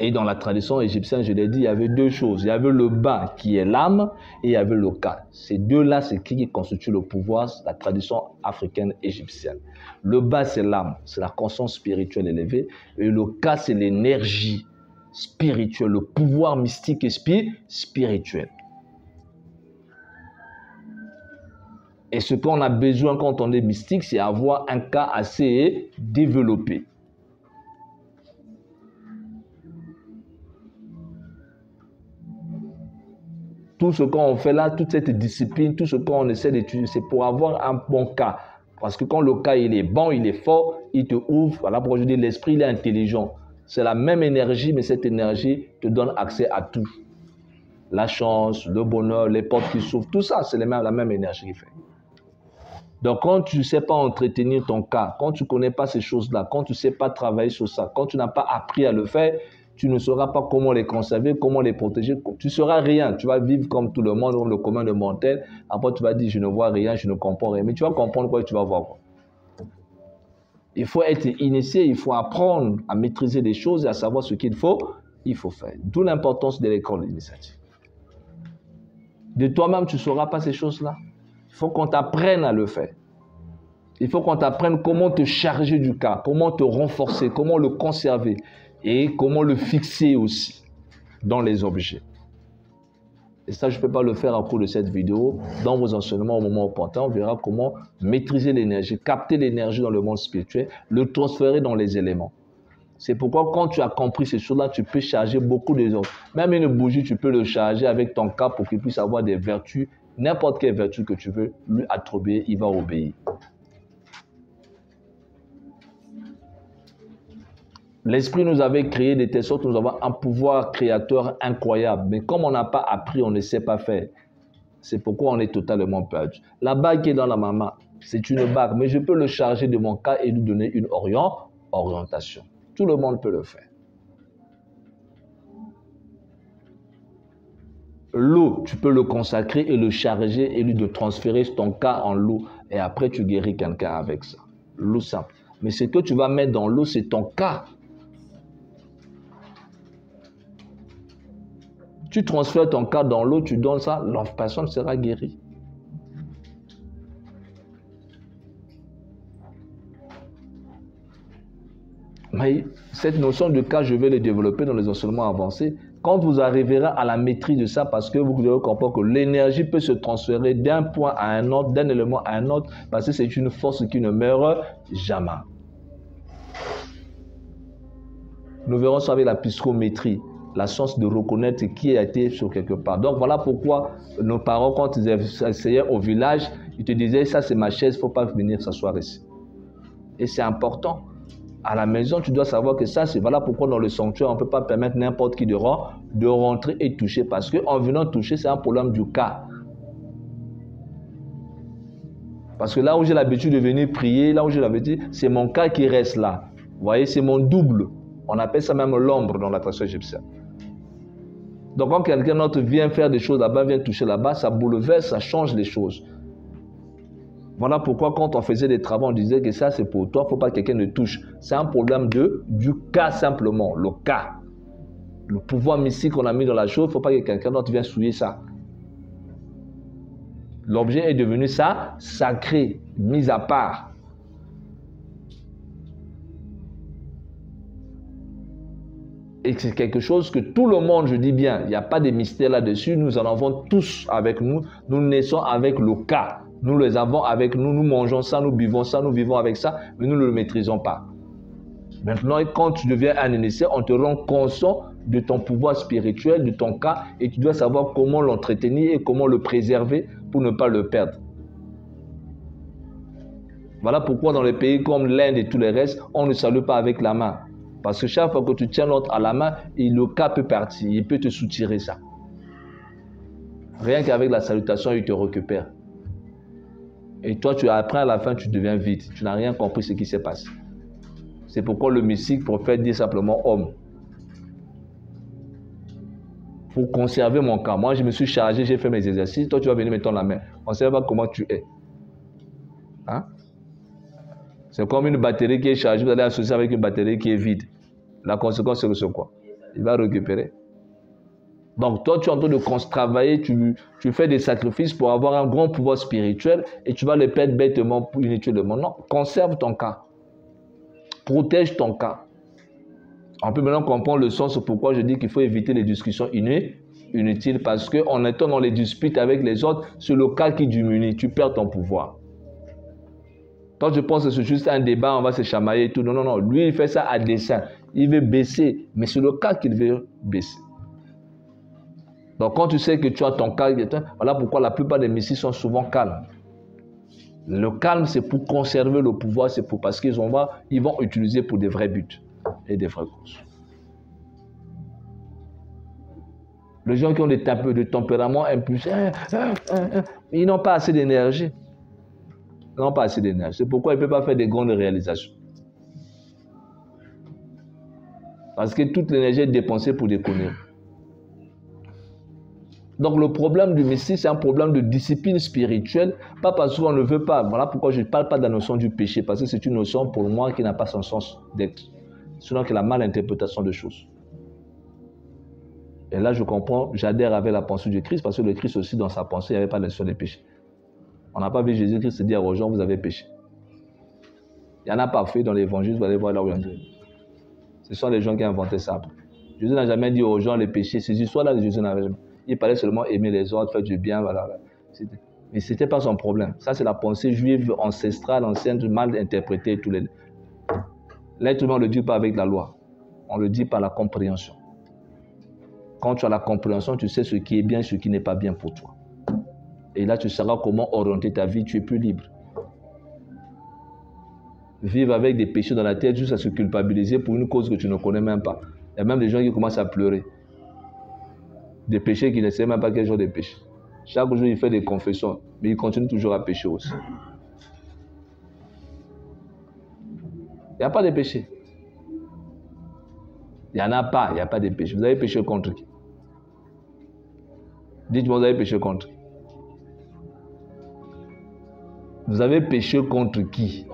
Et dans la tradition égyptienne, je l'ai dit, il y avait deux choses. Il y avait le bas qui est l'âme et il y avait le ka. Ces deux-là, c'est qui constitue le pouvoir, la tradition africaine égyptienne. Le bas, c'est l'âme, c'est la conscience spirituelle élevée. Et le ka, c'est l'énergie spirituelle, le pouvoir mystique et spirituel. Et ce qu'on a besoin quand on est mystique, c'est avoir un ka assez développé. Tout ce qu'on fait là, toute cette discipline, tout ce qu'on essaie d'étudier, c'est pour avoir un bon cas. Parce que quand le cas il est bon, il est fort, il te ouvre. Voilà pourquoi je dis l'esprit, il est intelligent. C'est la même énergie, mais cette énergie te donne accès à tout. La chance, le bonheur, les portes qui s'ouvrent, tout ça, c'est la même énergie qui fait. Donc quand tu ne sais pas entretenir ton cas, quand tu ne connais pas ces choses-là, quand tu ne sais pas travailler sur ça, quand tu n'as pas appris à le faire, tu ne sauras pas comment les conserver, comment les protéger. Tu ne sauras rien. Tu vas vivre comme tout le monde, comme le commun de mortel. Après, tu vas dire, je ne vois rien, je ne comprends rien. Mais tu vas comprendre quoi et tu vas voir quoi. Il faut être initié, il faut apprendre à maîtriser des choses et à savoir ce qu'il faut, il faut faire. D'où l'importance de l'école d'initiative. De toi-même, tu ne sauras pas ces choses-là. Il faut qu'on t'apprenne à le faire. Il faut qu'on t'apprenne comment te charger du cas, comment te renforcer, comment le conserver. Et comment le fixer aussi dans les objets. Et ça, je ne peux pas le faire en cours de cette vidéo. Dans vos enseignements au moment opportun, on verra comment maîtriser l'énergie, capter l'énergie dans le monde spirituel, le transférer dans les éléments. C'est pourquoi quand tu as compris ces choses-là, tu peux charger beaucoup des autres. Même une bougie, tu peux le charger avec ton cas pour qu'il puisse avoir des vertus. N'importe quelle vertu que tu veux lui attribuer, il va obéir. L'esprit nous avait créé de telle sorte que nous avons un pouvoir créateur incroyable. Mais comme on n'a pas appris, on ne sait pas faire. C'est pourquoi on est totalement perdu. La bague qui est dans la maman, c'est une bague. Mais je peux le charger de mon cas et lui donner une orient, orientation. Tout le monde peut le faire. L'eau, tu peux le consacrer et le charger et lui de transférer ton cas en l'eau. Et après, tu guéris quelqu'un avec ça. L'eau simple. Mais ce que tu vas mettre dans l'eau, c'est ton cas. Tu transfères ton cas dans l'eau, tu donnes ça, la personne sera guérie. Mais cette notion de cas, je vais le développer dans les enseignements avancés. Quand vous arriverez à la maîtrise de ça, parce que vous devez comprendre que l'énergie peut se transférer d'un point à un autre, d'un élément à un autre, parce que c'est une force qui ne meurt jamais. Nous verrons ça avec la psychométrie. La chance de reconnaître qui a été sur quelque part. Donc voilà pourquoi nos parents, quand ils essayaient au village, ils te disaient, ça c'est ma chaise, il ne faut pas venir s'asseoir ici. Et c'est important. À la maison, tu dois savoir que ça, c'est voilà pourquoi dans le sanctuaire, on ne peut pas permettre n'importe qui de, de rentrer et toucher. Parce qu'en venant toucher, c'est un problème du cas. Parce que là où j'ai l'habitude de venir prier, là où j'ai l'habitude, c'est mon cas qui reste là. Vous voyez, c'est mon double. On appelle ça même l'ombre dans la tradition égyptienne. Donc quand quelqu'un d'autre vient faire des choses là-bas, vient toucher là-bas, ça bouleverse, ça change les choses. Voilà pourquoi quand on faisait des travaux, on disait que ça c'est pour toi, il ne faut pas que quelqu'un ne touche. C'est un problème de, du cas simplement, le cas. Le pouvoir mystique qu'on a mis dans la chose, il ne faut pas que quelqu'un d'autre vienne souiller ça. L'objet est devenu ça, sacré, mis à part. Et c'est quelque chose que tout le monde, je dis bien, il n'y a pas de mystère là-dessus, nous en avons tous avec nous, nous naissons avec le cas, nous les avons avec nous, nous mangeons ça, nous buvons ça, nous vivons avec ça, mais nous ne le maîtrisons pas. Maintenant, quand tu deviens un initié, on te rend conscient de ton pouvoir spirituel, de ton cas, et tu dois savoir comment l'entretenir et comment le préserver pour ne pas le perdre. Voilà pourquoi dans les pays comme l'Inde et tous les restes, on ne salue pas avec la main. Parce que chaque fois que tu tiens l'autre à la main, le cas peut partir, il peut te soutirer ça. Rien qu'avec la salutation, il te récupère. Et toi, tu apprends à la fin, tu deviens vide. Tu n'as rien compris ce qui s'est passé. C'est pourquoi le mystique préfère dire simplement homme. Pour conserver mon cas. Moi, je me suis chargé, j'ai fait mes exercices. Toi, tu vas venir mettre la main. On ne sait pas comment tu es. Hein? C'est comme une batterie qui est chargée, vous allez associer avec une batterie qui est vide. La conséquence, c'est quoi? Il va récupérer. Donc, toi, tu es en train de travailler, tu, tu fais des sacrifices pour avoir un grand pouvoir spirituel et tu vas le perdre bêtement, inutilement. Non, conserve ton cas. Protège ton cas. On peut maintenant comprendre le sens pourquoi je dis qu'il faut éviter les discussions inutiles parce qu'en étant dans les disputes avec les autres, c'est le cas qui diminue, tu perds ton pouvoir. Quand je pense que c'est juste un débat, on va se chamailler et tout. Non, non, non. Lui, il fait ça à dessein. Il veut baisser, mais c'est le cas qu'il veut baisser. Donc, quand tu sais que tu as ton cas, voilà pourquoi la plupart des messies sont souvent calmes. Le calme, c'est pour conserver le pouvoir, c'est pour parce qu'ils vont, ils vont utiliser pour des vrais buts et des vraies causes. Les gens qui ont des de tempérament impulsif, ils n'ont pas assez d'énergie. Ils n'ont pas assez d'énergie. C'est pourquoi ils ne peuvent pas faire des grandes réalisations. Parce que toute l'énergie est dépensée pour des conneries. Donc le problème du messie, c'est un problème de discipline spirituelle, pas parce qu'on ne veut pas. Voilà pourquoi je ne parle pas de la notion du péché, parce que c'est une notion pour moi qui n'a pas son sens d'être. Sinon que la malinterprétation de choses. Et là je comprends, j'adhère avec la pensée du Christ, parce que le Christ aussi dans sa pensée, il n'y avait pas la notion des péchés. On n'a pas vu Jésus-Christ se dire aux gens, vous avez péché. Il n'y en a pas fait dans l'évangile, vous allez voir là où il y en a. Ce sont les gens qui ont inventé ça. Jésus n'a jamais dit aux gens les péchés. Ces histoires-là, Jésus n'avait jamais. Il parlait seulement aimer les autres, faire du bien, voilà. Mais ce n'était pas son problème. Ça, c'est la pensée juive ancestrale, ancienne, mal interprétée. Tous les... L'être humain, on ne le dit pas avec la loi. On le dit par la compréhension. Quand tu as la compréhension, tu sais ce qui est bien et ce qui n'est pas bien pour toi. Et là, tu sauras comment orienter ta vie, tu es plus libre. Vivre avec des péchés dans la tête, juste à se culpabiliser pour une cause que tu ne connais même pas. Il y a même des gens qui commencent à pleurer. Des péchés qu'ils ne savent même pas quel genre de péché. Chaque jour, il fait des confessions, mais il continue toujours à pécher aussi. Il n'y a pas de péché. Il n'y en a pas, il n'y a pas de péché. Vous avez péché contre qui? Dites-moi, vous avez péché contre qui? Vous avez péché contre qui?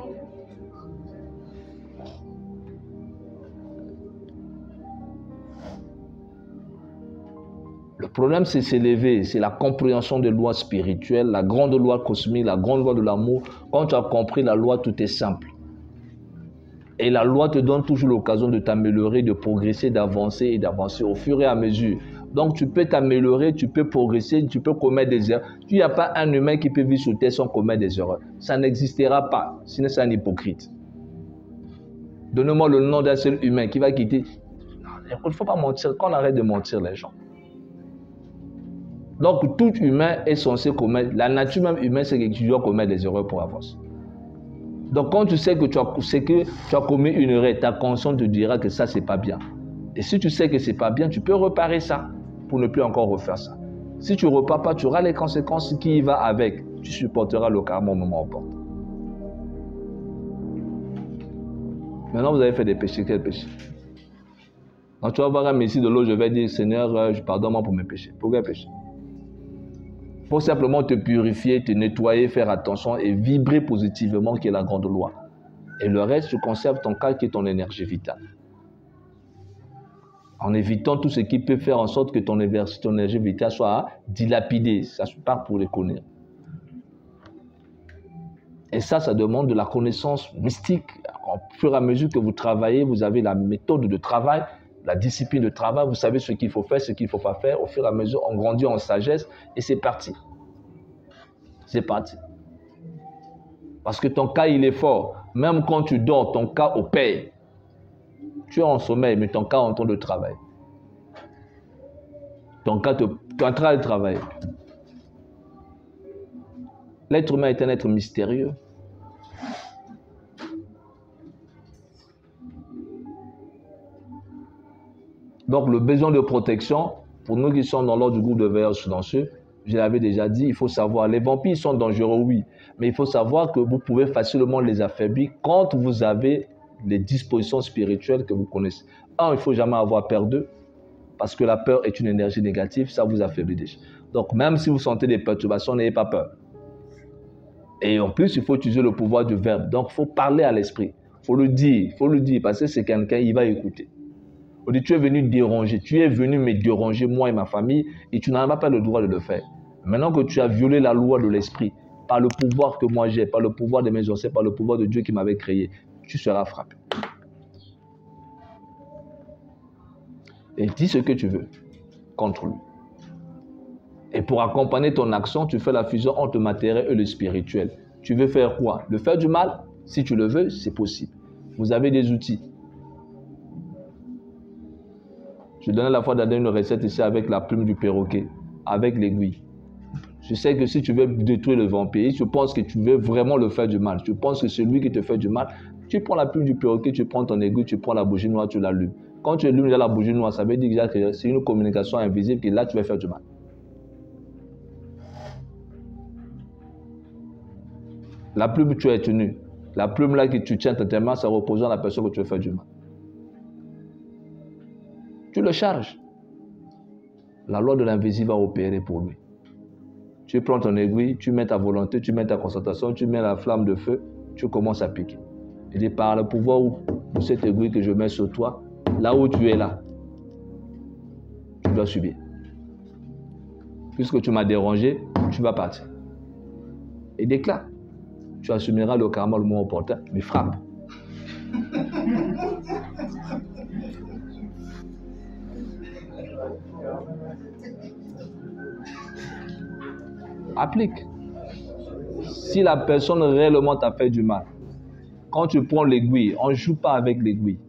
Le problème, c'est s'élever, c'est la compréhension des lois spirituelles, la grande loi cosmique, la grande loi de l'amour. Quand tu as compris la loi, tout est simple. Et la loi te donne toujours l'occasion de t'améliorer, de progresser, d'avancer et d'avancer au fur et à mesure. Donc tu peux t'améliorer, tu peux progresser, tu peux commettre des erreurs. Il n'y a pas un humain qui peut vivre sur terre sans commettre des erreurs. Ça n'existera pas, sinon c'est un hypocrite. Donnez-moi le nom d'un seul humain qui va quitter. Il ne faut pas mentir, qu'on arrête de mentir les gens. Donc tout humain est censé commettre, la nature même humaine, c'est que tu dois commettre des erreurs pour avancer. Donc quand tu sais que tu as, sais que tu as commis une erreur, ta conscience te dira que ça, c'est pas bien. Et si tu sais que c'est pas bien, tu peux réparer ça pour ne plus encore refaire ça. Si tu ne repars pas, tu auras les conséquences qui y va avec. Tu supporteras le karma au moment opportun. Maintenant, vous avez fait des péchés. Quel péché? Quand tu vas voir un messie de l'eau, je vais dire, Seigneur, pardonne-moi pour mes péchés. Pour quel péché? Pour simplement te purifier, te nettoyer, faire attention et vibrer positivement, qui est la grande loi. Et le reste, tu conserves ton cas qui est ton énergie vitale. En évitant tout ce qui peut faire en sorte que ton énergie vitale soit dilapidée. Ça se part pour les connaître. Et ça, ça demande de la connaissance mystique. Au fur et à mesure que vous travaillez, vous avez la méthode de travail, la discipline de travail, vous savez ce qu'il faut faire, ce qu'il ne faut pas faire. Au fur et à mesure, on grandit en sagesse et c'est parti. C'est parti. Parce que ton cas, il est fort. Même quand tu dors, ton cas opère. Tu es en sommeil, mais ton cas est en train de travailler. Ton cas, te, tu es en train de travailler. L'être humain est un être mystérieux. Donc, le besoin de protection, pour nous qui sommes dans l'ordre du groupe de veilleurs silencieux, je l'avais déjà dit, il faut savoir, les vampires sont dangereux, oui, mais il faut savoir que vous pouvez facilement les affaiblir quand vous avez les dispositions spirituelles que vous connaissez. Un, il ne faut jamais avoir peur d'eux, parce que la peur est une énergie négative, ça vous affaiblit déjà. Donc, même si vous sentez des perturbations, n'ayez pas peur. Et en plus, il faut utiliser le pouvoir du verbe. Donc, il faut parler à l'esprit. Il faut le dire, il faut le dire, parce que c'est quelqu'un, il va écouter. On dit, tu es venu déranger, tu es venu me déranger, moi et ma famille, et tu n'as pas le droit de le faire. Maintenant que tu as violé la loi de l'esprit, par le pouvoir que moi j'ai, par le pouvoir de mes ancêtres, par le pouvoir de Dieu qui m'avait créé, tu seras frappé. Et dis ce que tu veux contre lui. Et pour accompagner ton action, tu fais la fusion entre le matériel et le spirituel. Tu veux faire quoi? Le faire du mal? Si tu le veux, c'est possible. Vous avez des outils. Je donnais la fois dernière une recette ici avec la plume du perroquet, avec l'aiguille. Je sais que si tu veux détruire le vampire, tu penses que tu veux vraiment le faire du mal. Tu penses que c'est lui qui te fait du mal. Tu prends la plume du perroquet, tu prends ton aiguille, tu prends la bougie noire, tu l'allumes. Quand tu allumes la bougie noire, ça veut dire que c'est une communication invisible que là, tu vas faire du mal. La plume que tu as tenue, la plume là que tu tiens dans tes mains, ça représente la personne que tu veux faire du mal. Tu le charges. La loi de l'invisible va opérer pour lui. Tu prends ton aiguille, tu mets ta volonté, tu mets ta concentration, tu mets la flamme de feu, tu commences à piquer. Il dit par le pouvoir de cette aiguille que je mets sur toi, là où tu es là, tu dois subir. Puisque tu m'as dérangé, tu vas partir. Et déclare. Tu assumeras le karma le moment opportun, mais frappe. Applique. Si la personne réellement t'a fait du mal, quand tu prends l'aiguille, on ne joue pas avec l'aiguille.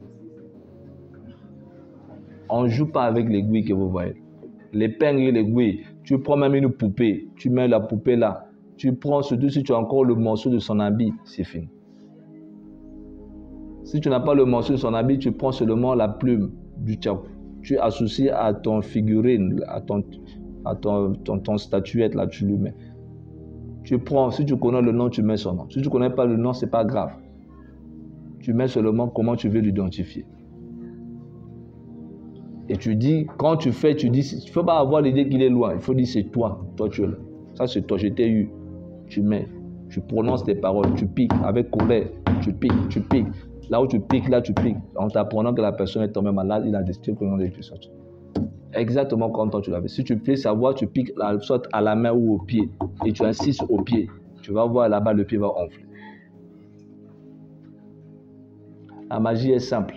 On ne joue pas avec l'aiguille que vous voyez. L'épingle et l'aiguille, tu prends même une poupée, tu mets la poupée là, tu prends, surtout si tu as encore le morceau de son habit, c'est fini. Si tu n'as pas le morceau de son habit, tu prends seulement la plume du tchakou. Tu associes à ton figurine, à ton, à ton, ton, ton statuette, là, tu lui mets. Tu prends, si tu connais le nom, tu mets son nom. Si tu ne connais pas le nom, ce n'est pas grave. Tu mets seulement comment tu veux l'identifier. Et tu dis, quand tu fais, tu dis, il ne faut pas avoir l'idée qu'il est loin. Il faut dire, c'est toi, toi tu es là. Ça, c'est toi, je t'ai eu. Tu mets, tu prononces tes paroles, tu piques avec colère, tu piques, tu piques. Là où tu piques, là tu piques. En t'apprenant que la personne est tombée malade, il a décidé que l'on est plus sorti. Exactement comme toi tu l'avais. Si tu fais savoir, tu piques soit à la main ou au pied. Et tu insistes au pied. Tu vas voir là-bas, le pied va enfler. La magie est simple.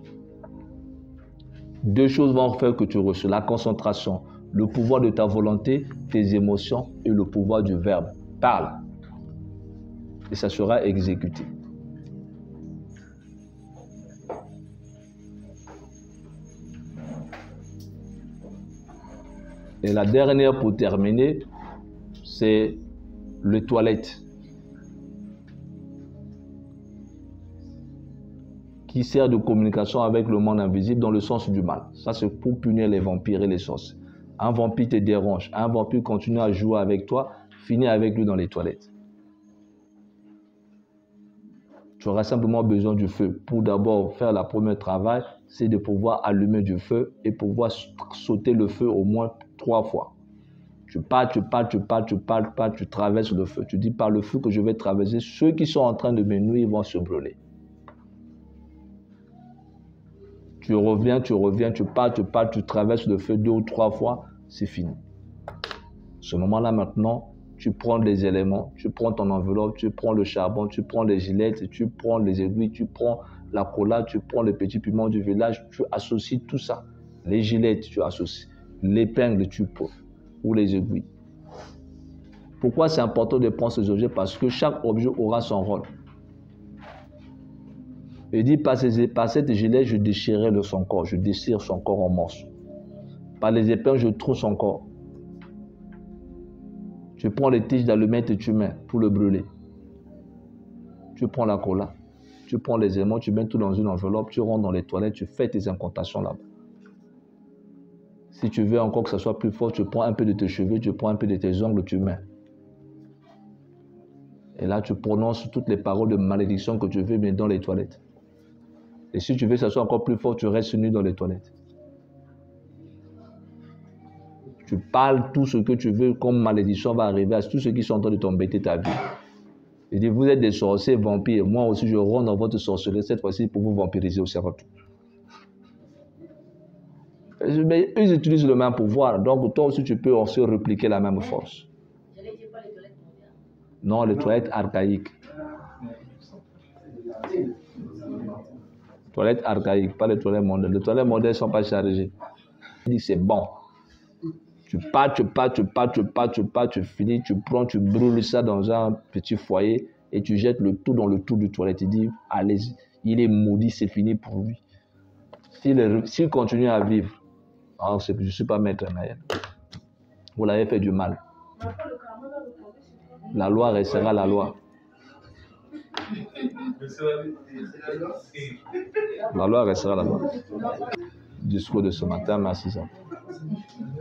Deux choses vont faire que tu reçois. La concentration, le pouvoir de ta volonté, tes émotions et le pouvoir du verbe. Parle. Et ça sera exécuté. Et la dernière pour terminer, c'est les toilettes. Qui sert de communication avec le monde invisible dans le sens du mal. Ça, c'est pour punir les vampires et les sorciers. Un vampire te dérange, un vampire continue à jouer avec toi, finis avec lui dans les toilettes. Tu auras simplement besoin du feu. Pour d'abord faire le premier travail, c'est de pouvoir allumer du feu et pouvoir sauter le feu au moins trois fois. Tu pars, tu pars, tu pars, tu pars, tu pars, tu traverses le feu. Tu dis par le feu que je vais traverser, ceux qui sont en train de me nuire vont se brûler. Tu reviens, tu reviens, tu pars, tu pars, tu traverses le feu deux ou trois fois, c'est fini. Ce moment-là maintenant, tu prends les éléments, tu prends ton enveloppe, tu prends le charbon, tu prends les gilettes, tu prends les aiguilles, tu prends la cola, tu prends les petits piments du village, tu associes tout ça. Les gilettes, tu associes. L'épingle, tu prends, ou les aiguilles. Pourquoi c'est important de prendre ces objets? Parce que chaque objet aura son rôle. Il dit, par, ces, par cette gilet, je déchirerai le, son corps, je déchire son corps en morceaux. Par les épingles, je trouve son corps. Tu prends les tiges d'allumettes et tu mets pour le brûler. Tu prends la cola, tu prends les éléments, tu mets tout dans une enveloppe, tu rentres dans les toilettes, tu fais tes incantations là-bas. Si tu veux encore que ça soit plus fort, tu prends un peu de tes cheveux, tu prends un peu de tes ongles, tu mets. Et là, tu prononces toutes les paroles de malédiction que tu veux, mais dans les toilettes. Et si tu veux que ça soit encore plus fort, tu restes nu dans les toilettes. Tu parles tout ce que tu veux, comme malédiction va arriver à tous ceux qui sont en train de t'embêter ta vie. Il dit, vous êtes des sorciers, vampires. Moi aussi, je rentre dans votre sorcellerie, cette fois-ci, pour vous vampiriser aussi avant tout. Mais ils utilisent le même pouvoir. Donc, toi aussi, tu peux aussi répliquer la même force. Je n'ai pas les toilettes modernes. Non, les toilettes archaïques. Toilettes archaïques, pas les toilettes modernes. Les toilettes modernes ne sont pas chargées. Il dit c'est bon. Tu pars, tu pars, tu pars, tu pars, tu pars, tu finis, tu prends, tu brûles ça dans un petit foyer et tu jettes le tout dans le trou du toilette. Il dit, allez-y, il est maudit, c'est fini pour lui. S'il, s'il continue à vivre, alors je ne suis pas maître Naël. Vous l'avez fait du mal. La loi restera la loi. La loi restera la loi. Discours de ce matin, merci. Ça.